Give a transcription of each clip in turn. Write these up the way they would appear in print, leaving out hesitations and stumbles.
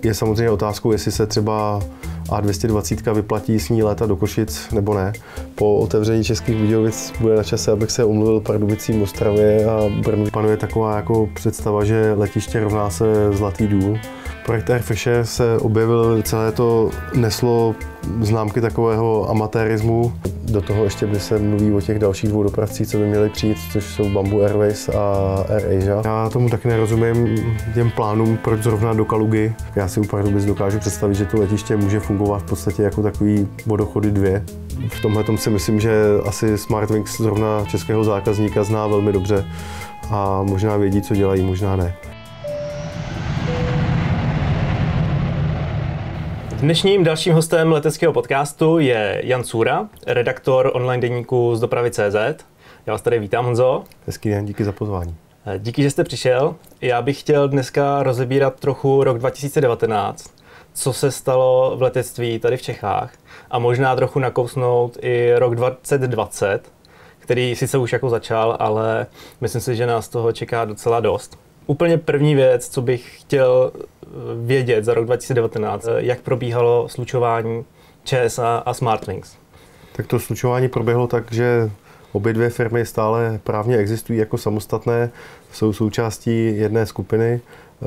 Je samozřejmě otázkou, jestli se třeba A220 vyplatí s ní létat do Košic nebo ne. Po otevření Českých Budějovic bude na čase, abych se omluvil Pardubicím, Ostravě a Brnu. Panuje taková jako představa, že letiště rovná se Zlatý důl. Projekt Airfishe se objevil, celé to neslo známky takového amatérismu. Do toho ještě by se mluví o těch dalších dvou dopravcích, co by měly přijít, což jsou Bamboo Airways a AirAsia. Já tomu taky nerozumím těm plánům, proč zrovna do Kalugy. Já si u Pardubic dokážu představit, že to letiště může fungovat v podstatě jako takový vodochody 2. V tomhle si myslím, že asi Smartwings zrovna českého zákazníka zná velmi dobře a možná vědí, co dělají, možná ne. Dnešním dalším hostem leteckého podcastu je Jan Cůra, redaktor online deníku z dopravy.cz. Já vás tady vítám, Honzo. Hezký den, díky za pozvání. Díky, že jste přišel. Já bych chtěl dneska rozebírat trochu rok 2019, co se stalo v letectví tady v Čechách a možná trochu nakousnout i rok 2020, který sice už jako začal, ale myslím si, že nás toho čeká docela dost. Úplně první věc, co bych chtěl vědět za rok 2019, jak probíhalo slučování ČSA a Smartwings. Tak to slučování proběhlo tak, že obě dvě firmy stále právně existují jako samostatné, jsou součástí jedné skupiny.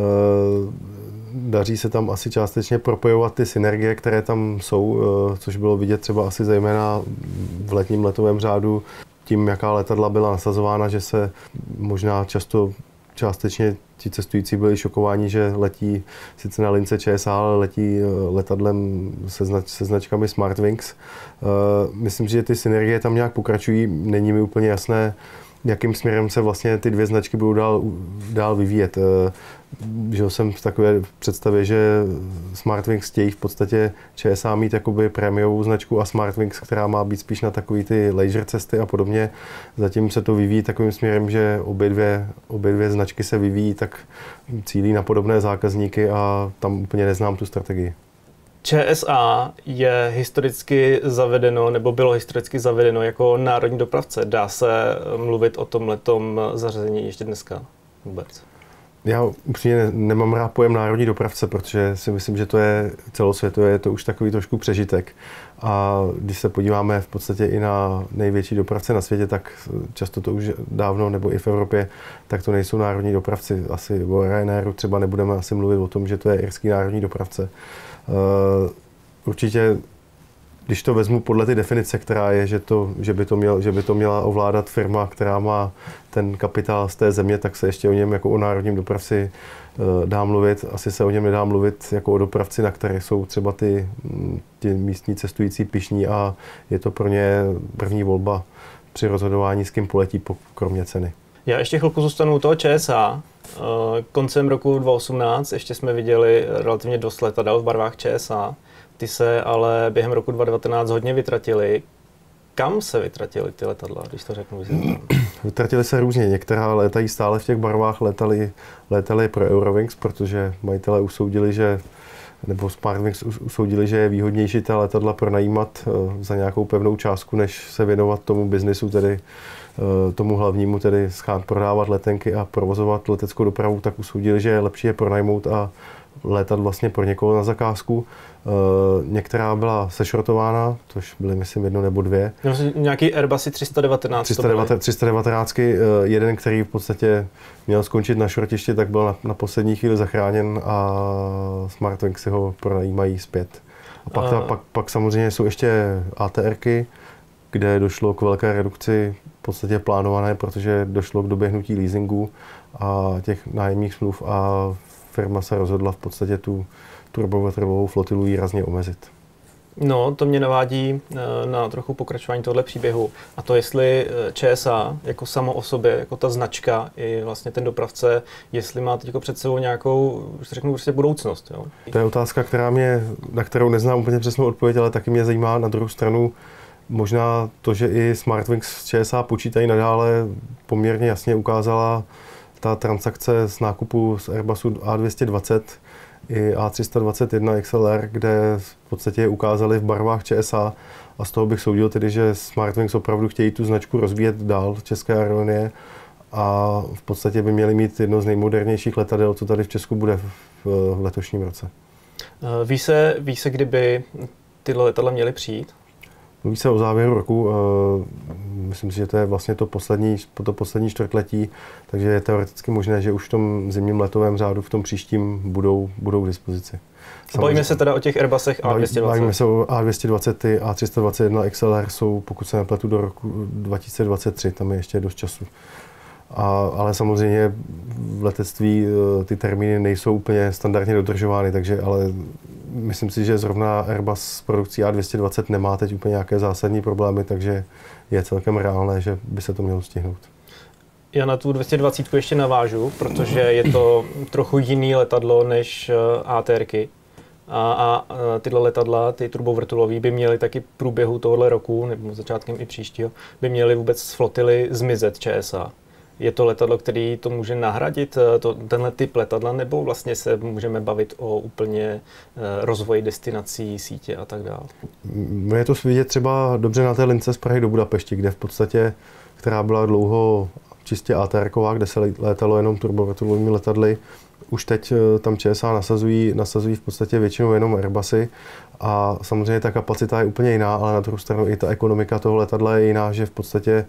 Daří se tam asi částečně propojovat ty synergie, které tam jsou, což bylo vidět třeba asi zejména v letním letovém řádu, tím, jaká letadla byla nasazována, že se možná částečně ti cestující byli šokováni, že letí sice na lince ČSA, ale letí letadlem se značkami Smartwings. Myslím, že ty synergie tam nějak pokračují. Není mi úplně jasné, jakým směrem se vlastně ty dvě značky budou dál vyvíjet. Žil jsem v takové představě, že Smartwings chtějí v podstatě ČSA mít jakoby prémiovou značku a Smartwings, která má být spíš na takový ty leisure cesty a podobně. Zatím se to vyvíjí takovým směrem, že obě dvě značky se vyvíjí, tak cílí na podobné zákazníky a tam úplně neznám tu strategii. ČSA je historicky zavedeno, nebo bylo historicky zavedeno jako národní dopravce. Dá se mluvit o tomhletom zařazení ještě dneska vůbec? Já upřímně nemám rád pojem národní dopravce, protože si myslím, že to je celosvětově, je to už takový trošku přežitek. A když se podíváme v podstatě i na největší dopravce na světě, tak často to už dávno, nebo i v Evropě, tak to nejsou národní dopravci. Asi o Ryanairu třeba nebudeme asi mluvit o tom, že to je irský národní dopravce. Určitě, když to vezmu podle ty definice, která je, že by to měla ovládat firma, která má ten kapitál z té země, tak se ještě o něm jako o národním dopravci dá mluvit. Asi se o něm nedá mluvit jako o dopravci, na které jsou třeba ty místní cestující pyšní a je to pro ně první volba při rozhodování, s kým poletí, kromě ceny. Já ještě chvilku zůstanu u toho ČSA. Koncem roku 2018 ještě jsme viděli relativně dost letadel v barvách ČSA. Ty se ale během roku 2019 hodně vytratily. Kam se vytratily ty letadla, když to řeknu? Vytratily se různě. Některá létají stále v těch barvách, létaly pro Eurowings, protože majitelé usoudili, nebo Smartwings usoudili, že je výhodnější ta letadla pronajímat za nějakou pevnou částku, než se věnovat tomu biznisu, tedy tomu hlavnímu, tedy prodávat letenky a provozovat leteckou dopravu, tak usoudili, že je lepší je pronajmout a létat vlastně pro někoho na zakázku. Některá byla sešrotována, což byly, myslím, jedno nebo dvě. Nějaký Airbusy 319. 319, jeden, který v podstatě měl skončit na šrotišti, tak byl na poslední chvíli zachráněn a Smartwings si ho pronajímají zpět. A pak samozřejmě jsou ještě ATRky, kde došlo k velké redukci, v podstatě plánované, protože došlo k doběhnutí leasingu a těch nájemních smluv a firma se rozhodla v podstatě tu turbovrtulovou flotilu výrazně omezit. No, to mě navádí na trochu pokračování tohle příběhu. A to, jestli ČSA jako samo o sobě, jako ta značka i vlastně ten dopravce, jestli má teď před sebou nějakou, řeknu, prostě budoucnost. Jo? To je otázka, na kterou neznám úplně přesnou odpověď, ale taky mě zajímá na druhou stranu možná to, že i Smartwings s ČSA počítají nadále, poměrně jasně ukázala ta transakce z nákupu z Airbusu A220 i A321 XLR, kde v podstatě ukázali v barvách ČSA a z toho bych soudil tedy, že Smartwings opravdu chtějí tu značku rozvíjet dál České aerolinie a v podstatě by měli mít jedno z nejmodernějších letadel, co tady v Česku bude v letošním roce. Ví se, kdyby tyhle letadla měly přijít? Mluví se o závěru roku, myslím si, že to je vlastně to poslední čtvrtletí, takže je teoreticky možné, že už v tom zimním letovém řádu v tom příštím budou k dispozici. Bavíme se teda o těch Airbusech A220? Bavíme se o A220, ty A321 XLR jsou, pokud se nepletu, do roku 2023, tam je ještě dost času. Ale samozřejmě v letectví ty termíny nejsou úplně standardně dodržovány, takže ale myslím si, že zrovna Airbus s produkcí A220 nemá teď úplně nějaké zásadní problémy, takže je celkem reálné, že by se to mělo stihnout. Já na tu 220 ještě navážu, protože je to trochu jiný letadlo než ATRky. A tyhle letadla, ty turbovrtulový, by měly taky v průběhu tohoto roku, nebo začátkem i příštího, by měly vůbec z flotily zmizet ČSA. Je to letadlo, který to může nahradit, tenhle typ letadla, nebo vlastně se můžeme bavit o úplně rozvoji destinací, sítě a tak dále? Je to vidět třeba dobře na té lince z Prahy do Budapešti, kde v podstatě, která byla dlouho čistě ATR-ková, kde se létalo jenom turbovrtulovými letadly, už teď tam ČSA nasazují v podstatě většinou jenom Airbusy a samozřejmě ta kapacita je úplně jiná, ale na druhou stranu i ta ekonomika toho letadla je jiná, že v podstatě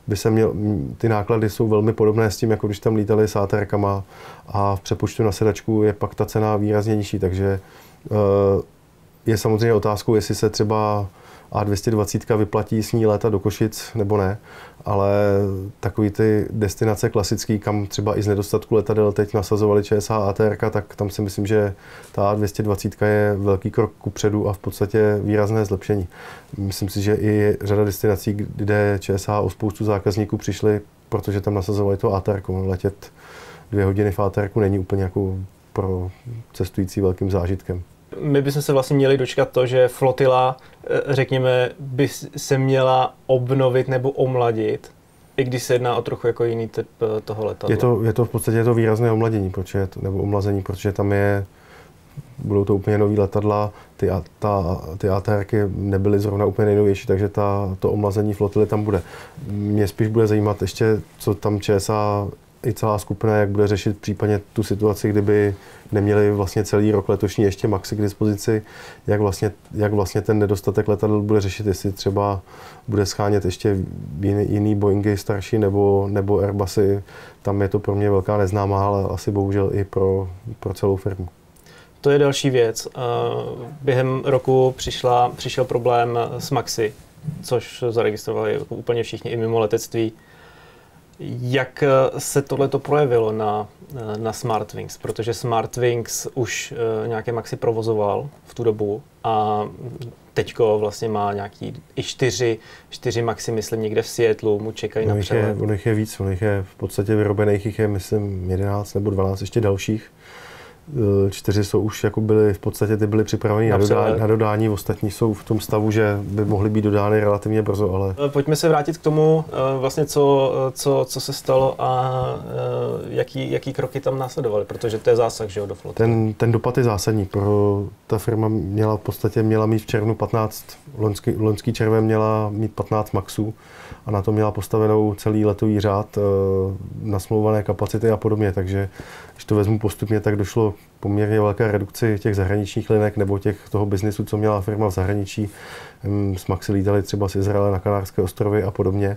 ty náklady jsou velmi podobné s tím, jako když tam lítali s ATRkama a v přepočtu na sedačku je pak ta cena výrazně nižší, takže je samozřejmě otázkou, jestli se třeba A220 vyplatí s ní létat do Košic nebo ne, ale takový ty destinace klasický, kam třeba i z nedostatku letadel teď nasazovali ČSA a ATRka, tak tam si myslím, že ta A220 je velký krok kupředu a v podstatě výrazné zlepšení. Myslím si, že i řada destinací, kde ČSA o spoustu zákazníků přišli, protože tam nasazovali to ATRko. Letět 2 hodiny v ATRku není úplně jako pro cestující velkým zážitkem. My bychom se vlastně měli dočkat to, že flotila, řekněme, by se měla obnovit nebo omladit, i když se jedná o trochu jako jiný typ toho letadla. Je to v podstatě to výrazné omladění, nebo omlazení, protože tam budou to úplně nový letadla, ty ATRky nebyly zrovna úplně nejnovější, takže to omlazení flotily tam bude. Mě spíš bude zajímat ještě, co tam ČSA i celá skupina, jak bude řešit případně tu situaci, kdyby neměli vlastně celý rok letošní ještě maxi k dispozici, jak vlastně ten nedostatek letadel bude řešit, jestli třeba bude schánět ještě jiný Boeingy starší nebo Airbusy. Tam je to pro mě velká neznámá, ale asi bohužel i pro celou firmu. To je další věc. Během roku přišel problém s Maxi, což zaregistrovali úplně všichni i mimo letectví. Jak se tohleto projevilo na SmartWings? Protože SmartWings už nějaké Maxi provozoval v tu dobu a teďko vlastně má nějaký i 4 Maxi, myslím, někde v Seattlu, mu čekají na přelet. On jich je víc, on jich je v podstatě vyrobených, jich je, myslím, 11 nebo 12 ještě dalších. 4 jsou už jako byly připraveny na dodání, ostatní jsou v tom stavu, že by mohly být dodány relativně brzo, ale... Pojďme se vrátit k tomu, vlastně co se stalo a jaký kroky tam následovaly, protože to je zásah, že jo, do flotily. Ten dopad je zásadní. Ta firma měla mít v červnu 15, loňský červen měla mít 15 Maxů a na to měla postavenou celý letový řád, nasmlouvané kapacity a podobně, takže když to vezmu postupně, tak došlo poměrně velké redukci těch zahraničních linek nebo toho biznisu, co měla firma v zahraničí. S Maxi lítali třeba z Izraele na Kanárské ostrovy a podobně.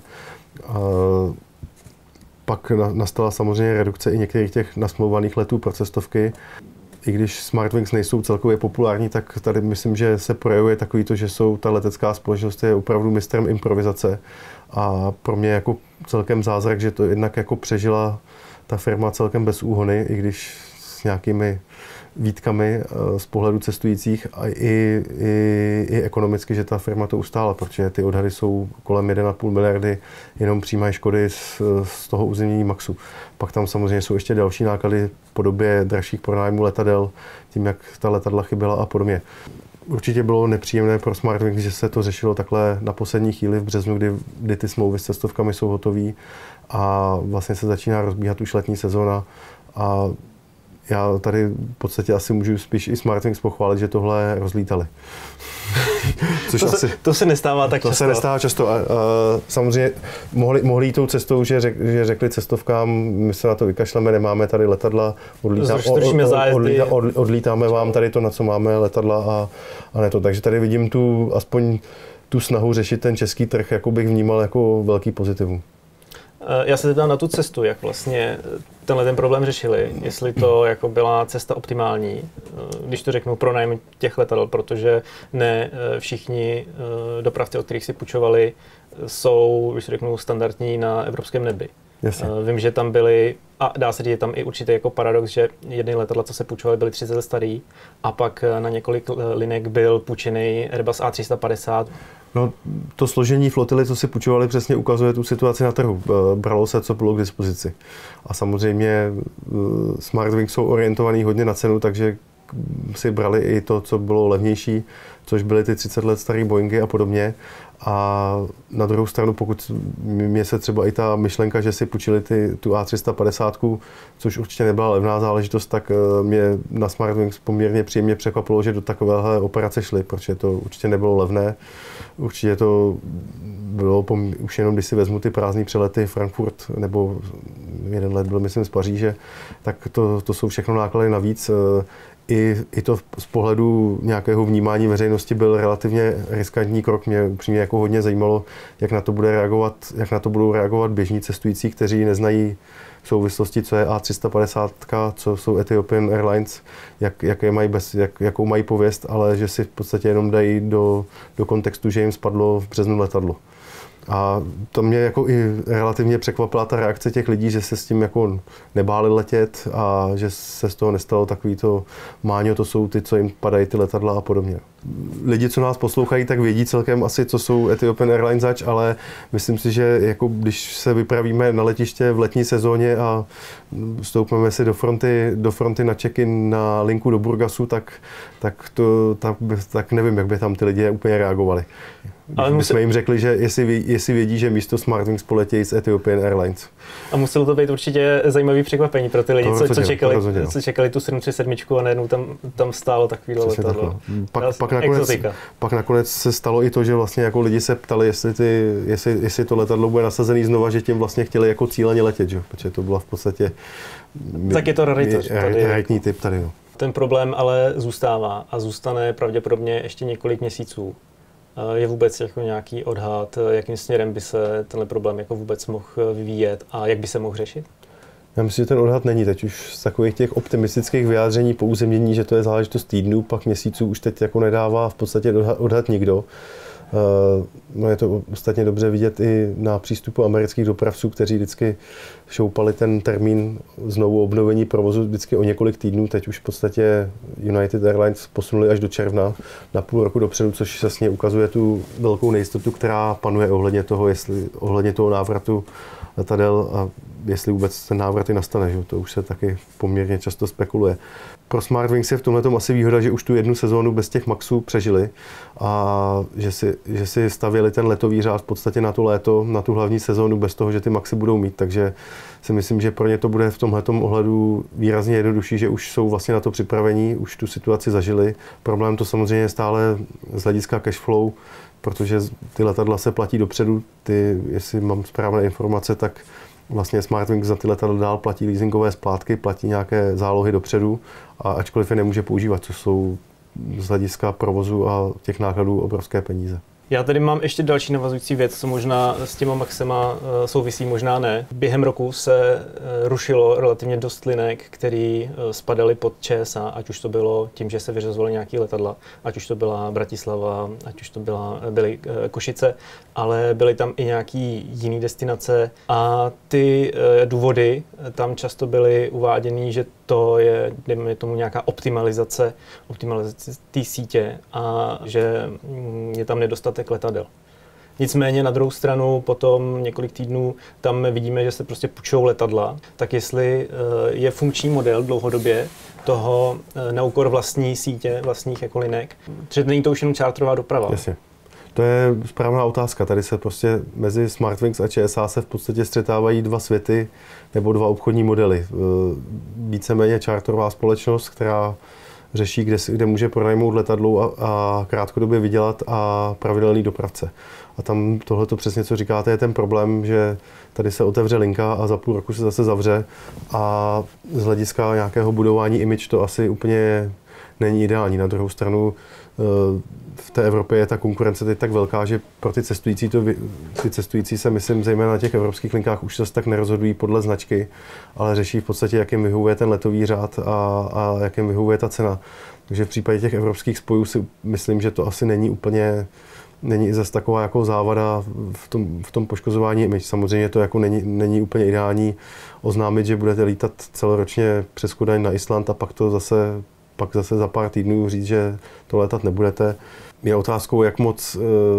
Pak nastala samozřejmě redukce i některých těch nasmlouvaných letů pro cestovky. I když SmartWings nejsou celkově populární, tak tady myslím, že se projevuje takový to, že ta letecká společnost je opravdu mistrem improvizace. A pro mě jako celkem zázrak, že to jednak jako přežila ta firma celkem bez úhony, i když s nějakými výtkami z pohledu cestujících a i ekonomicky, že ta firma to ustála, protože ty odhady jsou kolem 1,5 miliardy jenom přímé škody z toho uzemnění Maxu. Pak tam samozřejmě jsou ještě další náklady v podobě dražších pronájmů letadel, tím, jak ta letadla chyběla a podobně. Určitě bylo nepříjemné pro SmartWings, že se to řešilo takhle na poslední chvíli v březnu, kdy ty smlouvy s cestovkami jsou hotové a vlastně se začíná rozbíhat už letní sezóna a já tady v podstatě asi můžu spíš i Smartwings pochválit, že tohle rozlítali. To se nestává tak často. To se nestává často. Samozřejmě mohli jít tou cestou, že řekli cestovkám, my se na to vykašleme, nemáme tady letadla, odlítáme vám tady to, na co máme letadla a ne to. Takže tady vidím aspoň tu snahu řešit ten český trh, jako bych vnímal jako velký pozitivum. Já se zeptám na tu cestu, jak vlastně ten problém řešili, jestli to jako byla cesta optimální, když to řeknu, pro nájem těch letadel, protože ne všichni dopravci, od kterých si půjčovali, jsou, když to řeknu, standardní na evropském nebi. Jasně. Vím, že tam byly, a dá se říct, tam i určitý jako paradox, že jedny letadla, co se půjčovaly, byly 30 let starý a pak na několik linek byl půjčený Airbus A350. No, to složení flotily, co si půjčovali, přesně ukazuje tu situaci na trhu. Bralo se, co bylo k dispozici. A samozřejmě Smartwings jsou orientovaný hodně na cenu, takže si brali i to, co bylo levnější, což byly ty 30 let staré Boeingy a podobně. A na druhou stranu, pokud mě se třeba i ta myšlenka, že si půjčili tu A350, což určitě nebyla levná záležitost, tak mě na Smartwings poměrně příjemně překvapilo, že do takovéhle operace šli, protože to určitě nebylo levné. Určitě to bylo už jenom, když si vezmu ty prázdné přelety Frankfurt, nebo jeden let byl, myslím, z Paříže, tak to jsou všechno náklady navíc. I to z pohledu nějakého vnímání veřejnosti byl relativně riskantní krok. Mě upřímně jako hodně zajímalo, jak na to budou reagovat běžní cestující, kteří neznají v souvislosti, co je A350, co jsou Ethiopian Airlines, jakou mají pověst, ale že si v podstatě jenom dají do kontextu, že jim spadlo v březnu letadlo. A to mě jako i relativně překvapila ta reakce těch lidí, že se s tím jako nebáli letět a že se z toho nestalo takový to máňo, to jsou ty, co jim padají ty letadla a podobně. Lidi, co nás poslouchají, tak vědí celkem asi, co jsou Ethiopian Airlines zač, ale myslím si, že jako když se vypravíme na letiště v letní sezóně a stoupneme si do fronty na check-in na linku do Burgasu, tak nevím, jak by tam ty lidi úplně reagovali. Ale my jsme jim řekli, že jestli vědí, že místo Smartwings poletějí z Ethiopian Airlines. A muselo to být určitě zajímavý překvapení pro ty lidi, co čekali tu 737 a najednou tam stálo takovýhle letadlo. Pak nakonec se stalo i to, že vlastně jako lidi se ptali, jestli to letadlo bude nasazený znova, že tím vlastně chtěli jako cíleně letět, že? Protože to byla v podstatě tak je to raritní typ tady. No. Ten problém ale zůstává a zůstane pravděpodobně ještě několik měsíců. Je vůbec jako nějaký odhad, jakým směrem by se tenhle problém jako vůbec mohl vyvíjet a jak by se mohl řešit? Já myslím, že ten odhad není teď už z takových těch optimistických vyjádření po uzemnění, že to je záležitost týdnů, pak měsíců už teď jako nedává v podstatě odhad nikdo. No je to ostatně dobře vidět i na přístupu amerických dopravců, kteří vždycky šoupali ten termín znovu obnovení provozu vždycky o několik týdnů. Teď už v podstatě United Airlines posunuli až do června na půl roku dopředu, což jasně ukazuje tu velkou nejistotu, která panuje ohledně toho návratu letadel a jestli vůbec ten návrat i nastane. Že? To už se taky poměrně často spekuluje. Pro Smartwings je v tomhletom asi výhoda, že už tu jednu sezónu bez těch maxů přežili a že si stavěli ten letový řád v podstatě na to léto, na tu hlavní sezónu bez toho, že ty maxy budou mít. Takže si myslím, že pro ně to bude v tomhletom ohledu výrazně jednodušší, že už jsou vlastně na to připravení, už tu situaci zažili. Problém to samozřejmě je stále z hlediska cash flow, protože ty letadla se platí dopředu. Jestli mám správné informace, tak vlastně Smartwings za ty letadla dál platí leasingové splátky, platí nějaké zálohy dopředu, a ačkoliv je nemůže používat, což jsou z hlediska provozu a těch nákladů obrovské peníze. Já tady mám ještě další navazující věc, co možná s těma maxema souvisí, možná ne. Během roku se rušilo relativně dost linek, které spadaly pod ČSA, ať už to bylo tím, že se vyřazovaly nějaké letadla, ať už to byla Bratislava, ať už to byly Košice, ale byly tam i nějaký jiný destinace a ty důvody tam často byly uváděny, že to je, dejme tomu, nějaká optimalizace té sítě a že je tam nedostatek letadel. Nicméně na druhou stranu potom několik týdnů tam vidíme, že se prostě půjčou letadla, tak jestli je funkční model dlouhodobě toho na úkor vlastní sítě, vlastních jako linek, protože není to už jenom čártrová doprava. Jasně. To je správná otázka. Tady se prostě mezi Smartwings a ČSA se v podstatě střetávají dva světy nebo dva obchodní modely. Víceméně charterová společnost, která řeší, kde může pronajmout letadlo a krátkodobě vydělat, a pravidelný dopravce. A tam tohleto přesně, co říkáte, je ten problém, že tady se otevře linka a za půl roku se zase zavře, a z hlediska nějakého budování image to asi úplně není ideální. Na druhou stranu v té Evropě je ta konkurence teď tak velká, že pro ty cestující se, myslím, zejména na těch evropských linkách už se tak nerozhodují podle značky, ale řeší v podstatě, jak jim vyhovuje ten letový řád a jak jim vyhovuje ta cena. Takže v případě těch evropských spojů si myslím, že to asi není zase taková jako závada v tom poškozování image. Samozřejmě to jako není úplně ideální oznámit, že budete lítat celoročně přes Kodaň na Island a pak zase za pár týdnů říct, že to létat nebudete. Je otázkou, jak moc,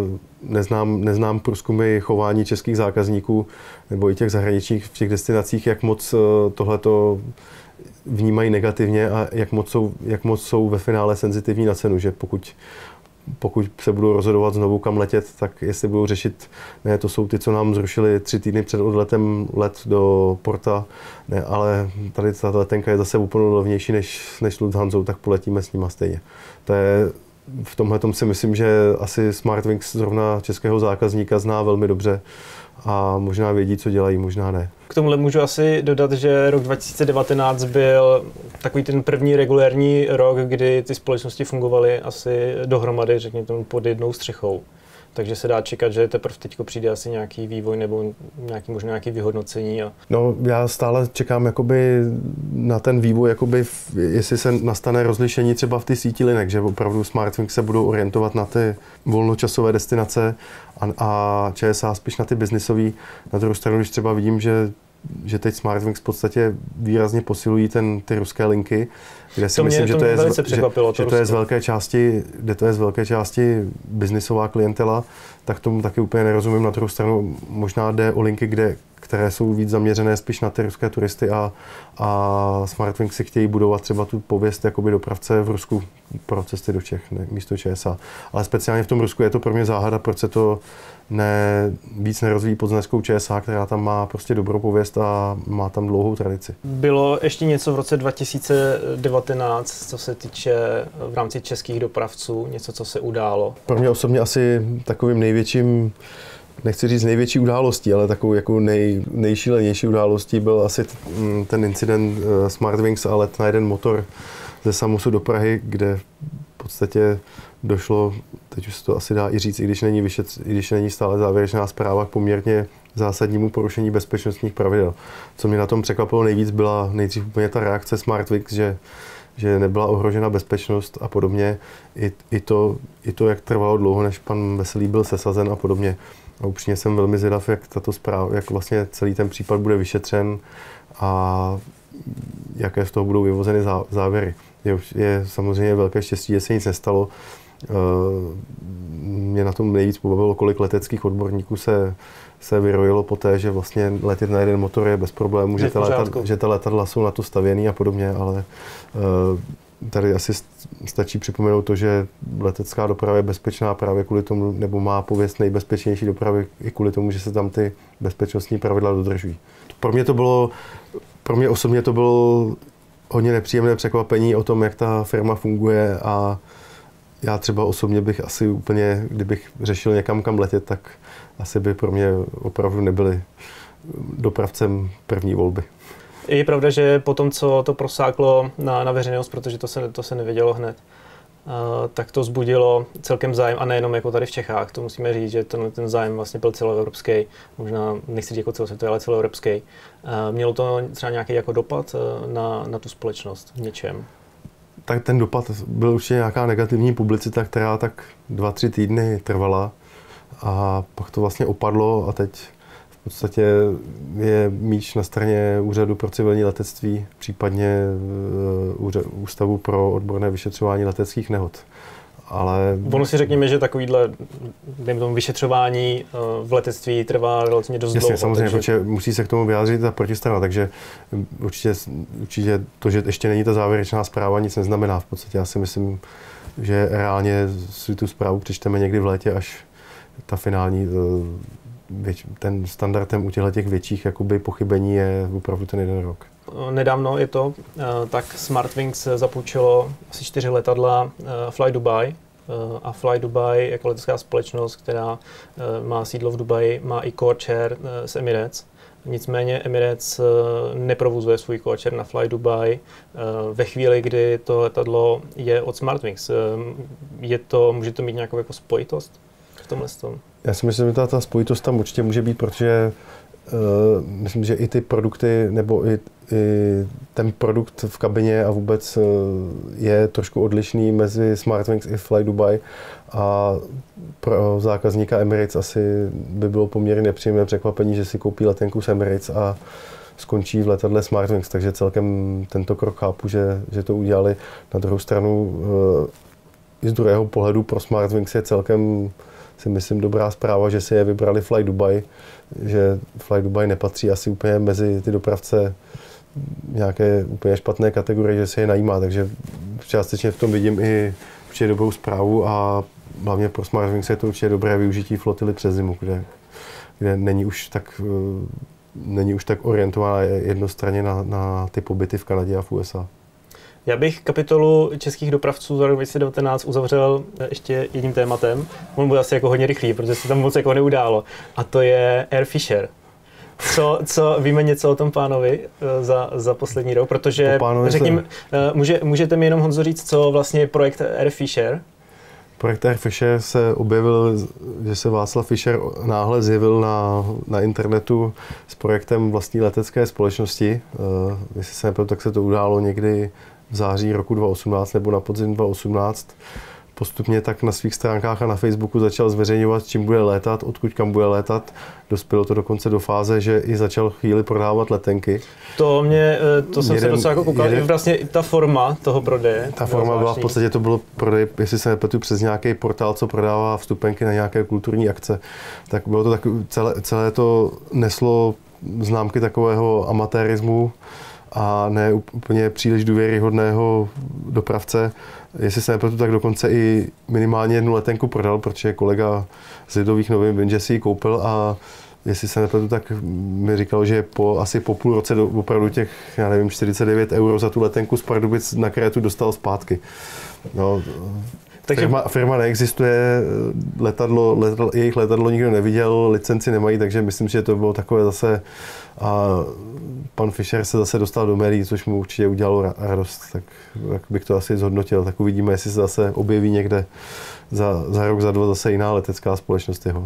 neznám průzkumy chování českých zákazníků nebo i těch zahraničních v těch destinacích, jak moc tohleto vnímají negativně a jak moc jsou ve finále senzitivní na cenu, že pokud se budou rozhodovat znovu kam letět, tak jestli budou řešit, ne, to jsou ty, co nám zrušili 3 týdny před odletem let do Porta, ne, ale tady ta letenka je zase úplně levnější než Lufthansou, tak poletíme s nima stejně. To je, v tomhletom si myslím, že asi Smartwings zrovna českého zákazníka zná velmi dobře a možná vědí, co dělají, možná ne. K tomuhle můžu asi dodat, že rok 2019 byl takový ten první regulérní rok, kdy ty společnosti fungovaly asi dohromady, řekněme tomu, pod jednou střechou. Takže se dá čekat, že teprve teď přijde asi nějaký vývoj nebo možná nějaké vyhodnocení. No, já stále čekám jakoby na ten vývoj, jakoby jestli se nastane rozlišení třeba v ty síti linek, že opravdu Smartwings se budou orientovat na ty volnočasové destinace a ČSA spíš na ty biznisové. Na druhou stranu, když třeba vidím, že teď Smartwings v podstatě výrazně posilují ty ruské linky, kde si myslím, že to je z velké části biznisová klientela, tak tomu taky úplně nerozumím. Na druhou stranu možná jde o linky, které jsou víc zaměřené spíš na ty ruské turisty a Smartwings si chtějí budovat třeba tu pověst jakoby dopravce v Rusku pro cesty do Čech, ne, místo ČSA. Ale speciálně v tom Rusku je to pro mě záhada, proč se to víc nerozvíjí pod značkou ČSA, která tam má prostě dobrou pověst a má tam dlouhou tradici. Bylo ještě něco v roce 2019, co se týče v rámci českých dopravců, něco, co se událo? Pro mě osobně asi takovým největším, nechci říct největší událostí, ale takovou jako nejšílenější událostí byl asi ten incident Smartwings a let na jeden motor ze Samosu do Prahy, kde v podstatě došlo, teď už se to asi dá i říct, i když není stále závěrečná zpráva, k poměrně zásadnímu porušení bezpečnostních pravidel. Co mě na tom překvapilo nejvíc, byla nejdřív úplně ta reakce Smartwings, že nebyla ohrožena bezpečnost a podobně. I to, jak trvalo dlouho, než pan Veselý byl sesazen a podobně. A upřímně jsem velmi zvědav, jak vlastně celý ten případ bude vyšetřen a jaké z toho budou vyvozeny závěry. Je samozřejmě velké štěstí, že se nic nestalo. Mě na tom nejvíc pobavilo, kolik leteckých odborníků se vyrojilo po té, že vlastně letět na jeden motor je bez problémů, že ta letadla jsou na to stavěný a podobně, ale tady asi stačí připomenout to, že letecká doprava je bezpečná právě kvůli tomu, nebo má pověst nejbezpečnější dopravy i kvůli tomu, že se tam ty bezpečnostní pravidla dodržují. Pro mě osobně to bylo hodně nepříjemné překvapení o tom, jak ta firma funguje, a já třeba osobně bych asi úplně, kdybych řešil někam kam letět, tak asi by pro mě opravdu nebyli dopravcem první volby. Je pravda, že po tom, co to prosáklo na veřejnost, protože to se nevědělo hned, tak to vzbudilo celkem zájem, a nejenom jako tady v Čechách. To musíme říct, že ten zájem vlastně byl celoevropský, možná nechci říct jako celosvětový, ale celoevropský. Mělo to třeba nějaký jako dopad na tu společnost v něčem? Tak ten dopad byl určitě nějaká negativní publicita, která tak 2-3 týdny trvala, a pak to vlastně opadlo a teď v podstatě je míč na straně Úřadu pro civilní letectví, případně Ústavu pro odborné vyšetřování leteckých nehod. Ale ono si řekněme, že takovýhle vyšetřování v letectví trvá relativně dost dlouho. Samozřejmě, protože musí se k tomu vyjádřit ta protistrana, takže určitě to, že ještě není ta závěrečná zpráva, nic neznamená. V podstatě já si myslím, že reálně si tu zprávu přečteme někdy v létě, ta finální, ten standardem u těch větších jakoby pochybení je opravdu ten 1 rok. Nedávno je to, tak Smartwings zapůjčilo asi 4 letadla Fly Dubai. A Fly Dubai jako letecká společnost, která má sídlo v Dubaji, má i codeshare s Emirates. Nicméně Emirates neprovozuje svůj codeshare na Fly Dubai ve chvíli, kdy to letadlo je od Smartwings. Může to mít nějakou jako spojitost v tomhle tom? Já si myslím, že ta spojitost tam určitě může být, protože myslím, že i ty produkty, nebo i ten produkt v kabině a vůbec je trošku odlišný mezi Smartwings i Fly Dubai a pro zákazníka Emirates asi by bylo poměrně nepříjemné překvapení, že si koupí letenku z Emirates a skončí v letadle Smartwings, takže celkem tento krok chápu, že to udělali. Na druhou stranu i z druhého pohledu pro Smartwings je celkem, si myslím, dobrá zpráva, že si je vybrali Fly Dubai, že Fly Dubai nepatří asi úplně mezi ty dopravce nějaké úplně špatné kategorie, že se je najímá, takže částečně v tom vidím i určitě dobrou zprávu a hlavně pro Smartwings je to určitě dobré využití flotily přes zimu, kde není už tak orientovaná jednostranně na ty pobyty v Kanadě a v USA. Já bych kapitolu českých dopravců za rok 2019 uzavřel ještě jedním tématem. On bude asi jako hodně rychlý, protože se tam moc jako neudálo. A to je Air Fisher. Co víme něco o tom pánovi za poslední rok? Protože, řekněme, můžete mi jenom, Honzo, říct, co vlastně je projekt Air Fisher? Projekt Air Fisher se objevil, že se Václav Fischer náhle zjevil na internetu s projektem vlastní letecké společnosti. Jestli se nepletu, tak se to událo někdy v září roku 2018 nebo na podzim 2018. Postupně tak na svých stránkách a na Facebooku začal zveřejňovat, čím bude létat, odkud kam bude létat. Dospělo to dokonce do fáze, že i začal chvíli prodávat letenky. To jsem se docela jako koukal, vlastně ta forma toho prodeje. Ta forma byla v podstatě, to bylo prodej, jestli se nepletu, přes nějaký portál, co prodává vstupenky na nějaké kulturní akce. Tak bylo to celé to neslo známky takového amatérismu a ne úplně příliš důvěryhodného dopravce. Jestli se nepletu, tak dokonce i minimálně 1 letenku prodal, protože kolega z Lidových novin vím, že si ji koupil a jestli se nepletu, tak mi říkal, že asi po půl roce opravdu těch, 49 € za tu letenku z Pardubic na Krétu dostal zpátky. No, takže firma neexistuje, jejich letadlo nikdo neviděl, licenci nemají, takže myslím, že to bylo takové zase. A pan Fischer se zase dostal do médií, což mu určitě udělalo radost, tak bych to asi zhodnotil. Tak uvidíme, jestli se zase objeví někde za rok, za 2 zase jiná letecká společnost jeho.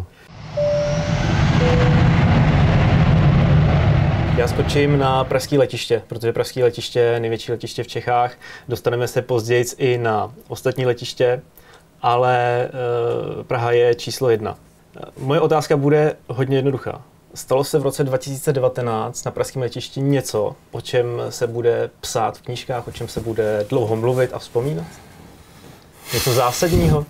Já skočím na pražské letiště, protože pražské letiště je největší letiště v Čechách. Dostaneme se později i na ostatní letiště, ale Praha je číslo 1. Moje otázka bude hodně jednoduchá. Stalo se v roce 2019 na pražském letišti něco, o čem se bude psát v knížkách, o čem se bude dlouho mluvit a vzpomínat? Něco zásadního?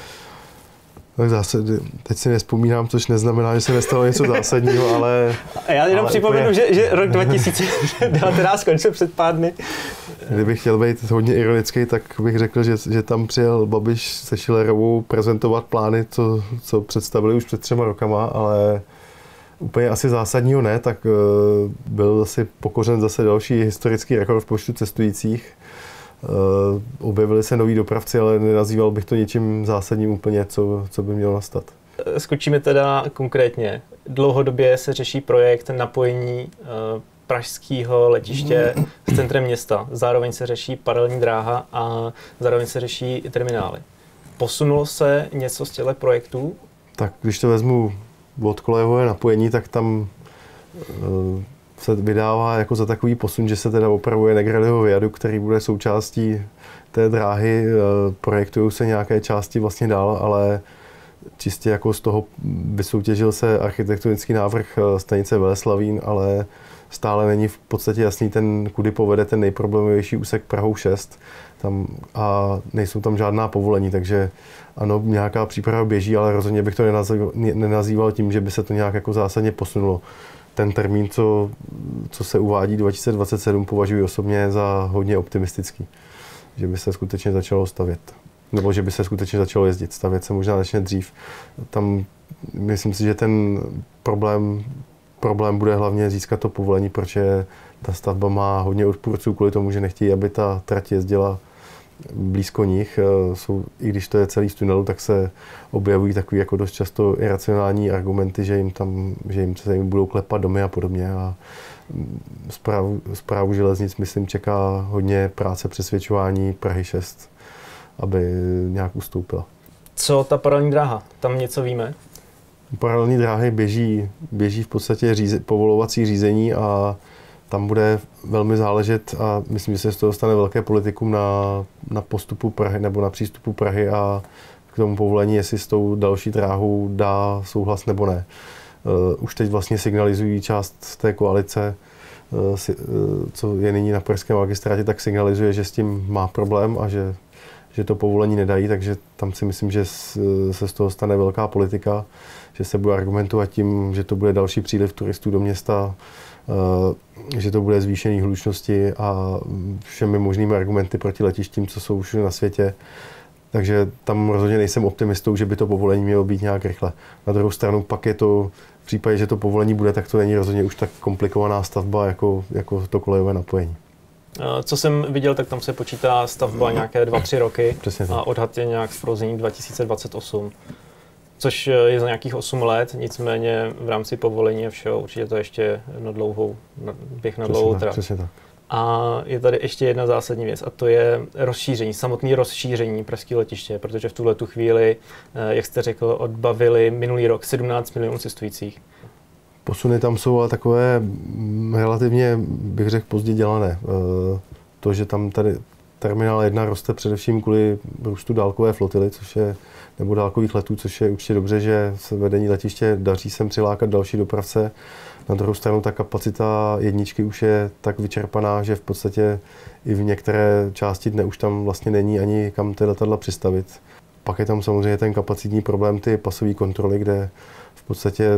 Teď si nevzpomínám, což neznamená, že se nestalo něco zásadního, ale... A já jenom připomenu, že rok 2019 skončil před pár dny. Kdybych chtěl být hodně ironický, tak bych řekl, že tam přijel Babiš se Schillerovou prezentovat plány, co představili už před 3 rokama, ale úplně asi zásadního ne, tak byl asi pokořen zase další historický rekord v počtu cestujících. Objevili se noví dopravci, ale nenazýval bych to ničím zásadním úplně, co by mělo nastat. Skočíme teda konkrétně. Dlouhodobě se řeší projekt napojení pražského letiště s centrem města. Zároveň se řeší paralelní dráha a zároveň se řeší terminály. Posunulo se něco z těchto projektů? Tak když to vezmu od kolejové napojení, tak tam se vydává jako za takový posun, že se teda opravuje Negrelliho viadukt, který bude součástí té dráhy. Projektují se nějaké části vlastně dál, ale čistě jako z toho vysoutěžil se architektonický návrh stanice Veleslavín, ale stále není v podstatě jasný kudy povede ten nejproblémovější úsek Prahou 6. A nejsou tam žádná povolení, takže ano, nějaká příprava běží, ale rozhodně bych to nenazýval tím, že by se to nějak jako zásadně posunulo. Ten termín, co se uvádí 2027, považuji osobně za hodně optimistický, že by se skutečně začalo stavět. nebo že by se skutečně začalo jezdit. Stavět se možná začne dřív. Tam myslím si, že ten problém bude hlavně získat to povolení, protože ta stavba má hodně odpůrců kvůli tomu, že nechtějí, aby ta trať jezdila blízko nich. I když to je celý v tunelu, tak se objevují takový jako dost často iracionální argumenty, že jim se jim budou klepat domy a podobně. A správu železnic, myslím, čeká hodně práce přesvědčování Prahy 6, aby nějak ustoupila. Co ta paralelní dráha? Tam něco víme? Paralelní dráhy běží v podstatě povolovací řízení a tam bude velmi záležet a myslím, že se z toho stane velké politikum na postupu Prahy nebo na přístupu Prahy a k tomu povolení, jestli s tou další dráhou dá souhlas nebo ne. Už teď vlastně signalizují část té koalice, co je nyní na pražském magistrátě, tak signalizuje, že s tím má problém a že to povolení nedají, takže tam si myslím, že se z toho stane velká politika, že se bude argumentovat tím, že to bude další příliv turistů do města, že to bude zvýšení hlučnosti a všemi možnými argumenty proti letištím, co jsou všude na světě. Takže tam rozhodně nejsem optimistou, že by to povolení mělo být nějak rychle. Na druhou stranu pak je to, v případě, že to povolení bude, tak to není rozhodně už tak komplikovaná stavba jako to kolejové napojení. Co jsem viděl, tak tam se počítá stavba nějaké 2-3 roky. Přesně tak. A odhad je nějak zprovoznění 2028. Což je za nějakých 8 let, nicméně v rámci povolení a všeho určitě to ještě běh na dlouhou trať. Přesně tak. A je tady ještě jedna zásadní věc a to je samotné rozšíření pražského letiště, protože v tuhletu chvíli, jak jste řekl, odbavili minulý rok 17 milionů cestujících. Posuny tam jsou ale takové relativně, bych řekl, pozdě dělané. To, že tam tady terminál 1 roste především kvůli růstu dálkové flotily, nebo dálkových letů, což je určitě dobře, že se vedení letiště daří sem přilákat další dopravce. Na druhou stranu ta kapacita jedničky už je tak vyčerpaná, že v podstatě i v některé části dne už tam vlastně není ani kam ty letadla přistavit. Pak je tam samozřejmě ten kapacitní problém, ty pasové kontroly, kde v podstatě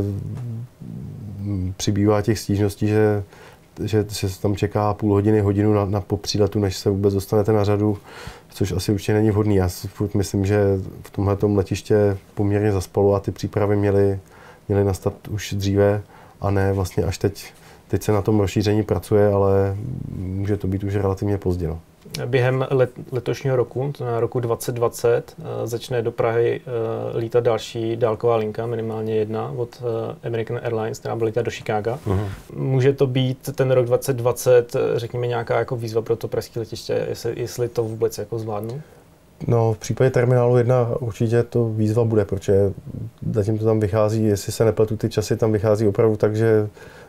přibývá těch stížností, že se tam čeká půl hodiny, hodinu po příletu, než se vůbec dostanete na řadu, což asi určitě není vhodný. Já si myslím, že v tomhletom letiště poměrně zaspalo a ty přípravy měly nastat už dříve a ne vlastně až teď. Teď se na tom rozšíření pracuje, ale může to být už relativně pozdě. No. Během letošního roku, to na roku 2020, začne do Prahy lítat další dálková linka, minimálně jedna od American Airlines, která bude lítat do Chicaga. Uh-huh. Může to být ten rok 2020, řekněme, nějaká jako výzva pro to pražské letiště, jestli to vůbec jako zvládnu? No, v případě terminálu 1 určitě to výzva bude, protože zatím to tam vychází, jestli se nepletu, ty časy tam vychází opravdu tak, že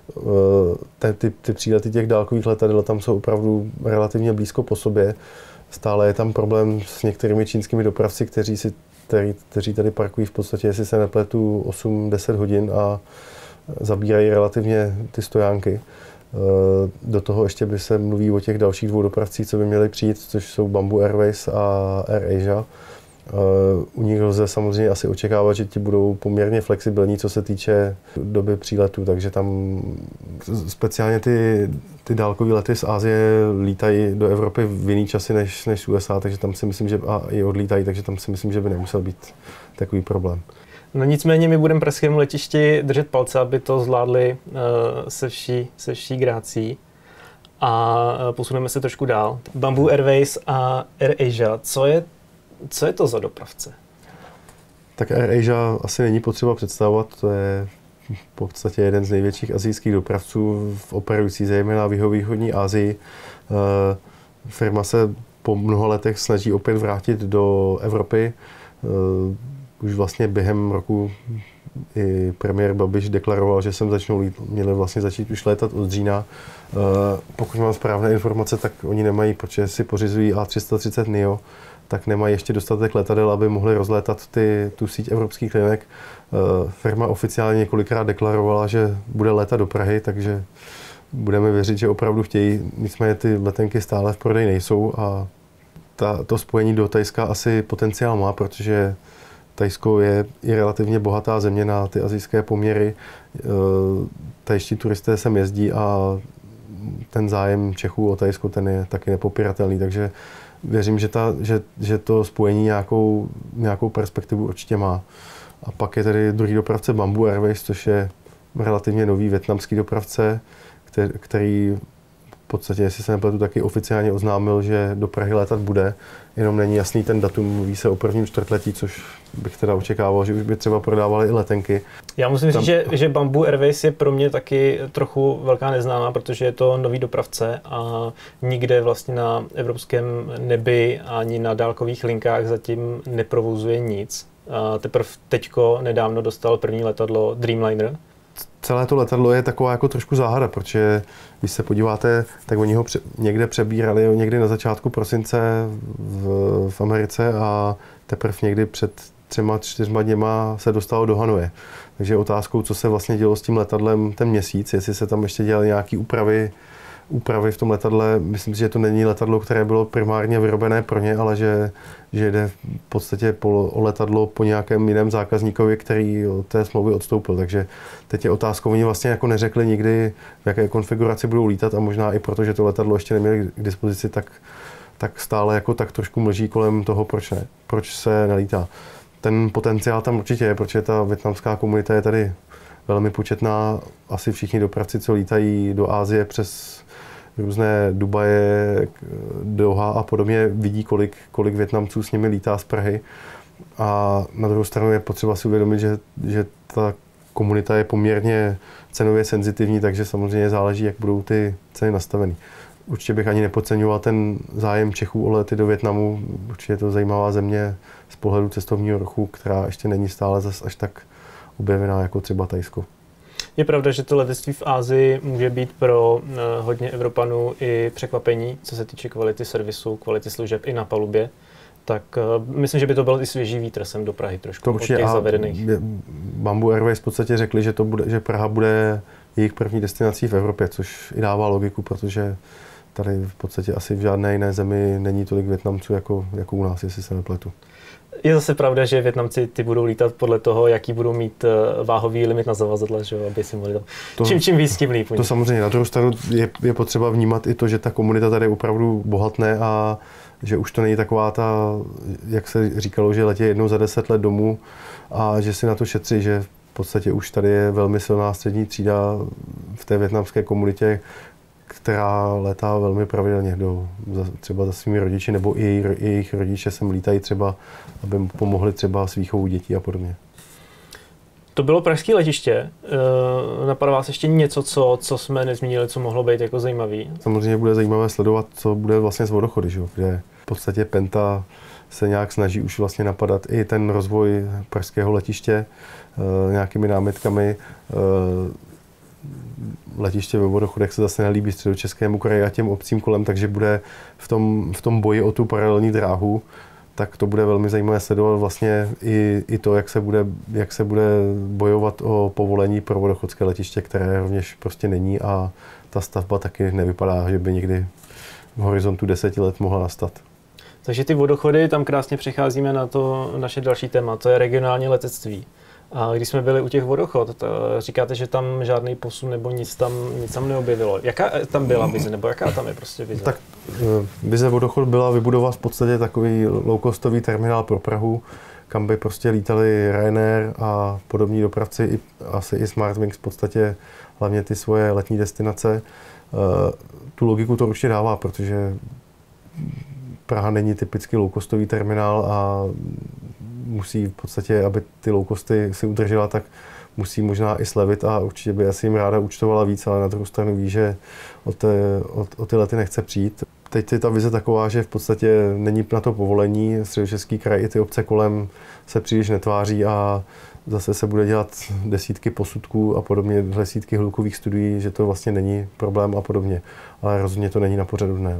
ty přílety těch dálkových letadel tam jsou opravdu relativně blízko po sobě. Stále je tam problém s některými čínskými dopravci, kteří tady parkují v podstatě, jestli se nepletu, 8-10 hodin a zabírají relativně ty stojánky. Do toho ještě by se mluví o těch dalších 2 dopravcích, co by měly přijít, což jsou Bamboo Airways a AirAsia. U nich lze samozřejmě asi očekávat, že ti budou poměrně flexibilní, co se týče doby příletu, takže tam speciálně ty dálkové lety z Asie lítají do Evropy v jiný časy než z USA, takže tam si myslím, že i odlítají, takže tam si myslím, že by nemusel být takový problém. No nicméně my budeme pražskému letišti držet palce, aby to zvládli se vší grácí. A posuneme se trošku dál. Bamboo Airways a AirAsia, co je to za dopravce? Tak AirAsia asi není potřeba představovat, to je v podstatě jeden z největších asijských dopravců, operující zejména v jihovýchodní Asii. Firma se po mnoha letech snaží opět vrátit do Evropy. Už vlastně během roku i premiér Babiš deklaroval, že sem měli vlastně začít už létat od října. Pokud mám správné informace, tak oni nemají, protože si pořizují A330 NEO, tak nemají ještě dostatek letadel, aby mohli rozlétat tu síť evropských linek. Firma oficiálně několikrát deklarovala, že bude létat do Prahy, takže budeme věřit, že opravdu chtějí. Nicméně ty letenky stále v prodeji nejsou a to spojení do Thajska asi potenciál má, protože Thajsko je i relativně bohatá země na ty asijské poměry. Thajští turisté sem jezdí a ten zájem Čechů o Thajsko, ten je taky nepopiratelný, takže věřím, že to spojení nějakou perspektivu určitě má. A pak je tady druhý dopravce Bamboo Airways, což je relativně nový vietnamský dopravce, který v podstatě, jestli se nepletu, taky oficiálně oznámil, že do Prahy létat bude, jenom není jasný ten datum, mluví se o prvním čtvrtletí, což bych teda očekával, že už by třeba prodávali i letenky. Já musím říct, že Bamboo Airways je pro mě taky trochu velká neznámá, protože je to nový dopravce a nikde vlastně na evropském nebi ani na dálkových linkách zatím neprovozuje nic. A teprve teďko nedávno dostal první letadlo Dreamliner. Celé to letadlo je taková jako trošku záhada, protože když se podíváte, tak oni ho někde přebírali někdy na začátku prosince v Americe a teprve někdy před 3-4 dněma se dostalo do Hanoje. Takže je otázkou, co se vlastně dělo s tím letadlem ten měsíc, jestli se tam ještě dělaly nějaké úpravy v tom letadle. Myslím si, že to není letadlo, které bylo primárně vyrobené pro ně, ale že jde v podstatě o letadlo po nějakém jiném zákazníkovi, který od té smlouvy odstoupil. Takže teď je otázkou, oni vlastně jako neřekli nikdy, v jaké konfiguraci budou lítat a možná i proto, že to letadlo ještě neměli k dispozici, tak stále jako tak trošku mlží kolem toho, proč se nelítá. Ten potenciál tam určitě je, protože ta vietnamská komunita je tady velmi početná. Asi všichni dopravci, co lítají do Asie přes různé Dubaje, Doha a podobně, vidí, kolik Vietnamců s nimi lítá z Prahy. A na druhou stranu je potřeba si uvědomit, že ta komunita je poměrně cenově senzitivní, takže samozřejmě záleží, jak budou ty ceny nastaveny. Určitě bych ani nepodceňoval ten zájem Čechů o lety do Vietnamu. Určitě je to zajímavá země z pohledu cestovního ruchu, která ještě není stále zas až tak objevená jako třeba Thajsko. Je pravda, že to letectví v Asii může být pro hodně Evropanů i překvapení, co se týče kvality servisu, kvality služeb i na palubě. Tak myslím, že by to byl i svěží vítr sem do Prahy trošku od těch zavedených. Bamboo Airways v podstatě řekli, že Praha bude jejich první destinací v Evropě, což i dává logiku, protože tady v podstatě asi v žádné jiné zemi není tolik Vietnamců jako u nás, jestli se nepletu. Je zase pravda, že Vietnamci ty budou lítat podle toho, jaký budou mít váhový limit na zavazadle, že aby si mohli čím víc, tím líp. To samozřejmě. Na druhou stranu je potřeba vnímat i to, že ta komunita tady opravdu bohatne a že už to není taková ta, jak se říkalo, že letí jednou za 10 let domů a že si na to šetří, že v podstatě už tady je velmi silná střední třída v té vietnamské komunitě, která létá velmi pravidelně třeba za svými rodiči, nebo i jejich rodiče sem lítají třeba, aby pomohli třeba s výchovou dětí a podobně. To bylo pražské letiště. Napadá vás ještě něco, co jsme nezmínili, co mohlo být jako zajímavý? Samozřejmě bude zajímavé sledovat, co bude vlastně s Vodochody, že? Kde v podstatě Penta se nějak snaží už vlastně napadat i ten rozvoj pražského letiště nějakými námitkami. Letiště ve Vodochodech se zase nelíbí Středočeskému kraji a těm obcím kolem, takže bude v tom boji o tu paralelní dráhu, tak to bude velmi zajímavé sledovat vlastně i to, jak se bude bojovat o povolení pro vodochodské letiště, které rovněž prostě není a ta stavba taky nevypadá, že by někdy v horizontu 10 let mohla nastat. Takže ty Vodochody, tam krásně přecházíme na to naše další téma, to je regionální letectví. A když jsme byli u těch Vodochod, říkáte, že tam žádný posun nebo nic tam neobjevilo. Jaká tam byla vize, nebo jaká tam je prostě vize? Tak vize Vodochod byla vybudovat v podstatě takový low-costový terminál pro Prahu, kam by prostě lítali Ryanair a podobní dopravci, asi i Smartwings v podstatě, hlavně ty svoje letní destinace. Tu logiku to určitě dává, protože Praha není typický low-costový terminál a musí v podstatě, aby ty low-costy si udržela, tak musí možná i slevit a určitě by asi jim ráda účtovala víc, ale na druhou stranu ví, že o ty lety nechce přijít. Teď je ta vize taková, že v podstatě není na to povolení, Středočeský kraj i ty obce kolem se příliš netváří a zase se bude dělat desítky posudků a podobně, desítky hlukových studií, že to vlastně není problém a podobně, ale rozhodně to není na pořadu dne.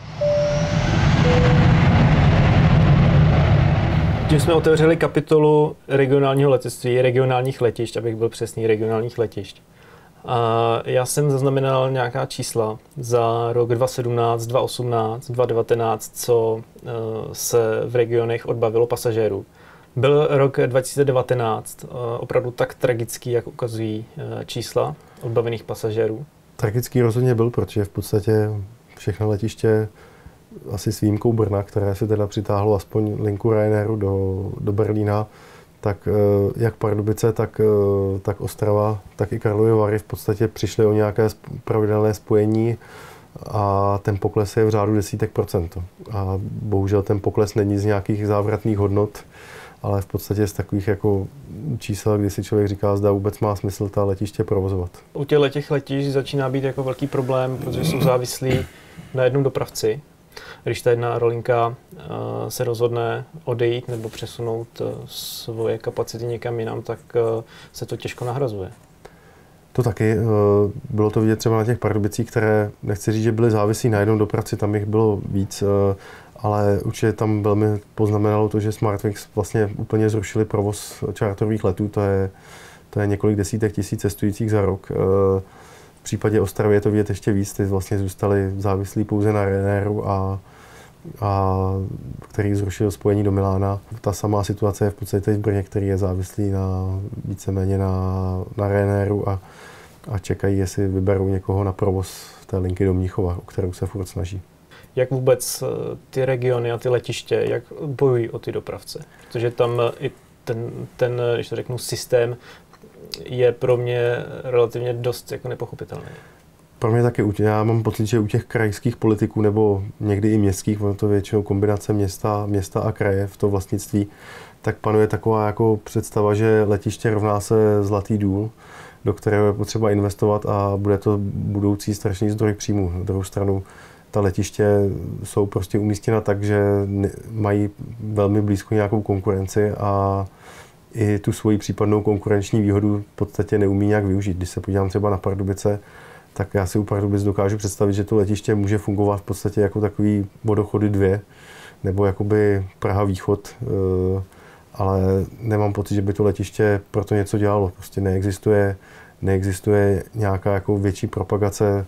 Tím jsme otevřeli kapitolu regionálního letectví, regionálních letišť, abych byl přesný, regionálních letišť. A já jsem zaznamenal nějaká čísla za rok 2017, 2018, 2019, co se v regionech odbavilo pasažérů. Byl rok 2019 opravdu tak tragický, jak ukazují čísla odbavených pasažérů? Tragický rozhodně byl, protože v podstatě všechna letiště asi s výjimkou Brna, které si teda přitáhlo aspoň linku Ryanairu do Berlína, tak jak Pardubice, tak Ostrava, tak i Karlovy Vary v podstatě přišly o nějaké pravidelné spojení a ten pokles je v řádu desítek procent. A bohužel ten pokles není z nějakých závratných hodnot, ale v podstatě z takových jako čísel, kdy si člověk říká, zda vůbec má smysl ta letiště provozovat. U těch letišť začíná být jako velký problém, protože jsou závislí na jednom dopravci. Když ta jedna aerolinka se rozhodne odejít nebo přesunout svoje kapacity někam jinam, tak se to těžko nahrazuje. To taky. Bylo to vidět třeba na těch Pardubicích, které, nechci říct, že byly závislí na jednom dopravci, tam jich bylo víc, ale určitě tam velmi poznamenalo to, že Smartwings vlastně úplně zrušili provoz charterových letů, to je několik desítek tisíc cestujících za rok. V případě Ostravy je to vidět ještě víc, ty vlastně zůstali závislí pouze na Ryanairu, který zrušil spojení do Milána. Ta samá situace je v podstatě v Brně, který je závislý víceméně na Ryanairu a čekají, jestli vyberou někoho na provoz té linky do Mnichova, o kterou se furt snaží. Jak vůbec ty regiony a ty letiště, jak bojují o ty dopravce? Protože tam i ten, když to řeknu, systém je pro mě relativně dost jako nepochopitelný. Pro mě taky, já mám pocit, že u těch krajských politiků nebo někdy i městských, ono to většinou kombinace města a kraje v to vlastnictví, tak panuje taková jako představa, že letiště rovná se zlatý důl, do kterého je potřeba investovat a bude to budoucí strašný zdroj příjmů. Na druhou stranu ta letiště jsou prostě umístěna tak, že mají velmi blízko nějakou konkurenci a i tu svoji případnou konkurenční výhodu v podstatě neumí nějak využít. Když se podívám třeba na Pardubice, tak já si u Pardubic dokážu představit, že to letiště může fungovat v podstatě jako takový vodochody 2, nebo jakoby Praha východ, ale nemám pocit, že by to letiště pro to něco dělalo. Prostě neexistuje nějaká jako větší propagace,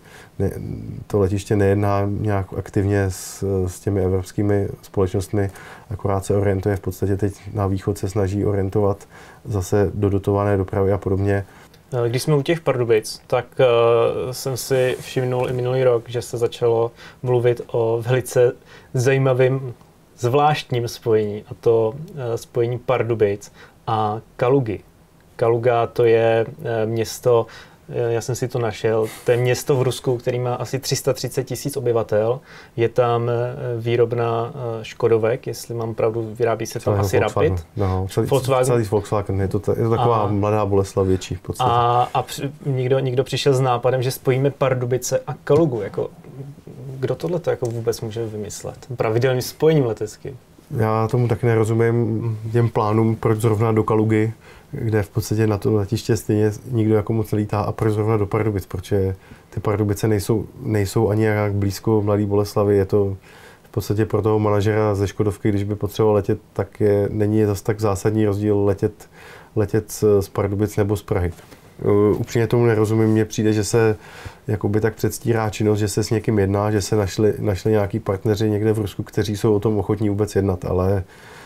to letiště nejedná nějak aktivně s těmi evropskými společnostmi, akorát se orientuje v podstatě teď na východ, se snaží orientovat zase do dotované dopravy a podobně. Když jsme u těch Pardubic, tak jsem si všimnul i minulý rok, že se začalo mluvit o velice zajímavým, zvláštním spojení, a to spojení Pardubic a Kalugy. Kaluga, to je město, já jsem si to našel, to je město v Rusku, který má asi 330 000 obyvatel. Je tam výrobna Škodovek, jestli mám pravdu, vyrábí se tam asi Rapid. No, celý Volkswagen, je to taková mladá Boleslav větší v podstatě. A někdo přišel s nápadem, že spojíme Pardubice a Kalugu. Jako, kdo tohle jako vůbec může vymyslet? Pravidelným spojením leteckým. Já tomu taky nerozumím, těm plánům, proč zrovna do Kalugy, kde v podstatě na to letiště stejně nikdo jako moc nelítá, a proč zrovna do Pardubic, protože ty Pardubice nejsou ani jak blízko Mladé Boleslavy. Je to v podstatě pro toho manažera ze Škodovky, když by potřeboval letět, tak není zas tak zásadní rozdíl letět z Pardubic nebo z Prahy. Upřímně tomu nerozumím, mně přijde, že se jakoby tak předstírá činnost, že se s někým jedná, že se našli nějaký partneři někde v Rusku, kteří jsou o tom ochotní vůbec jednat, ale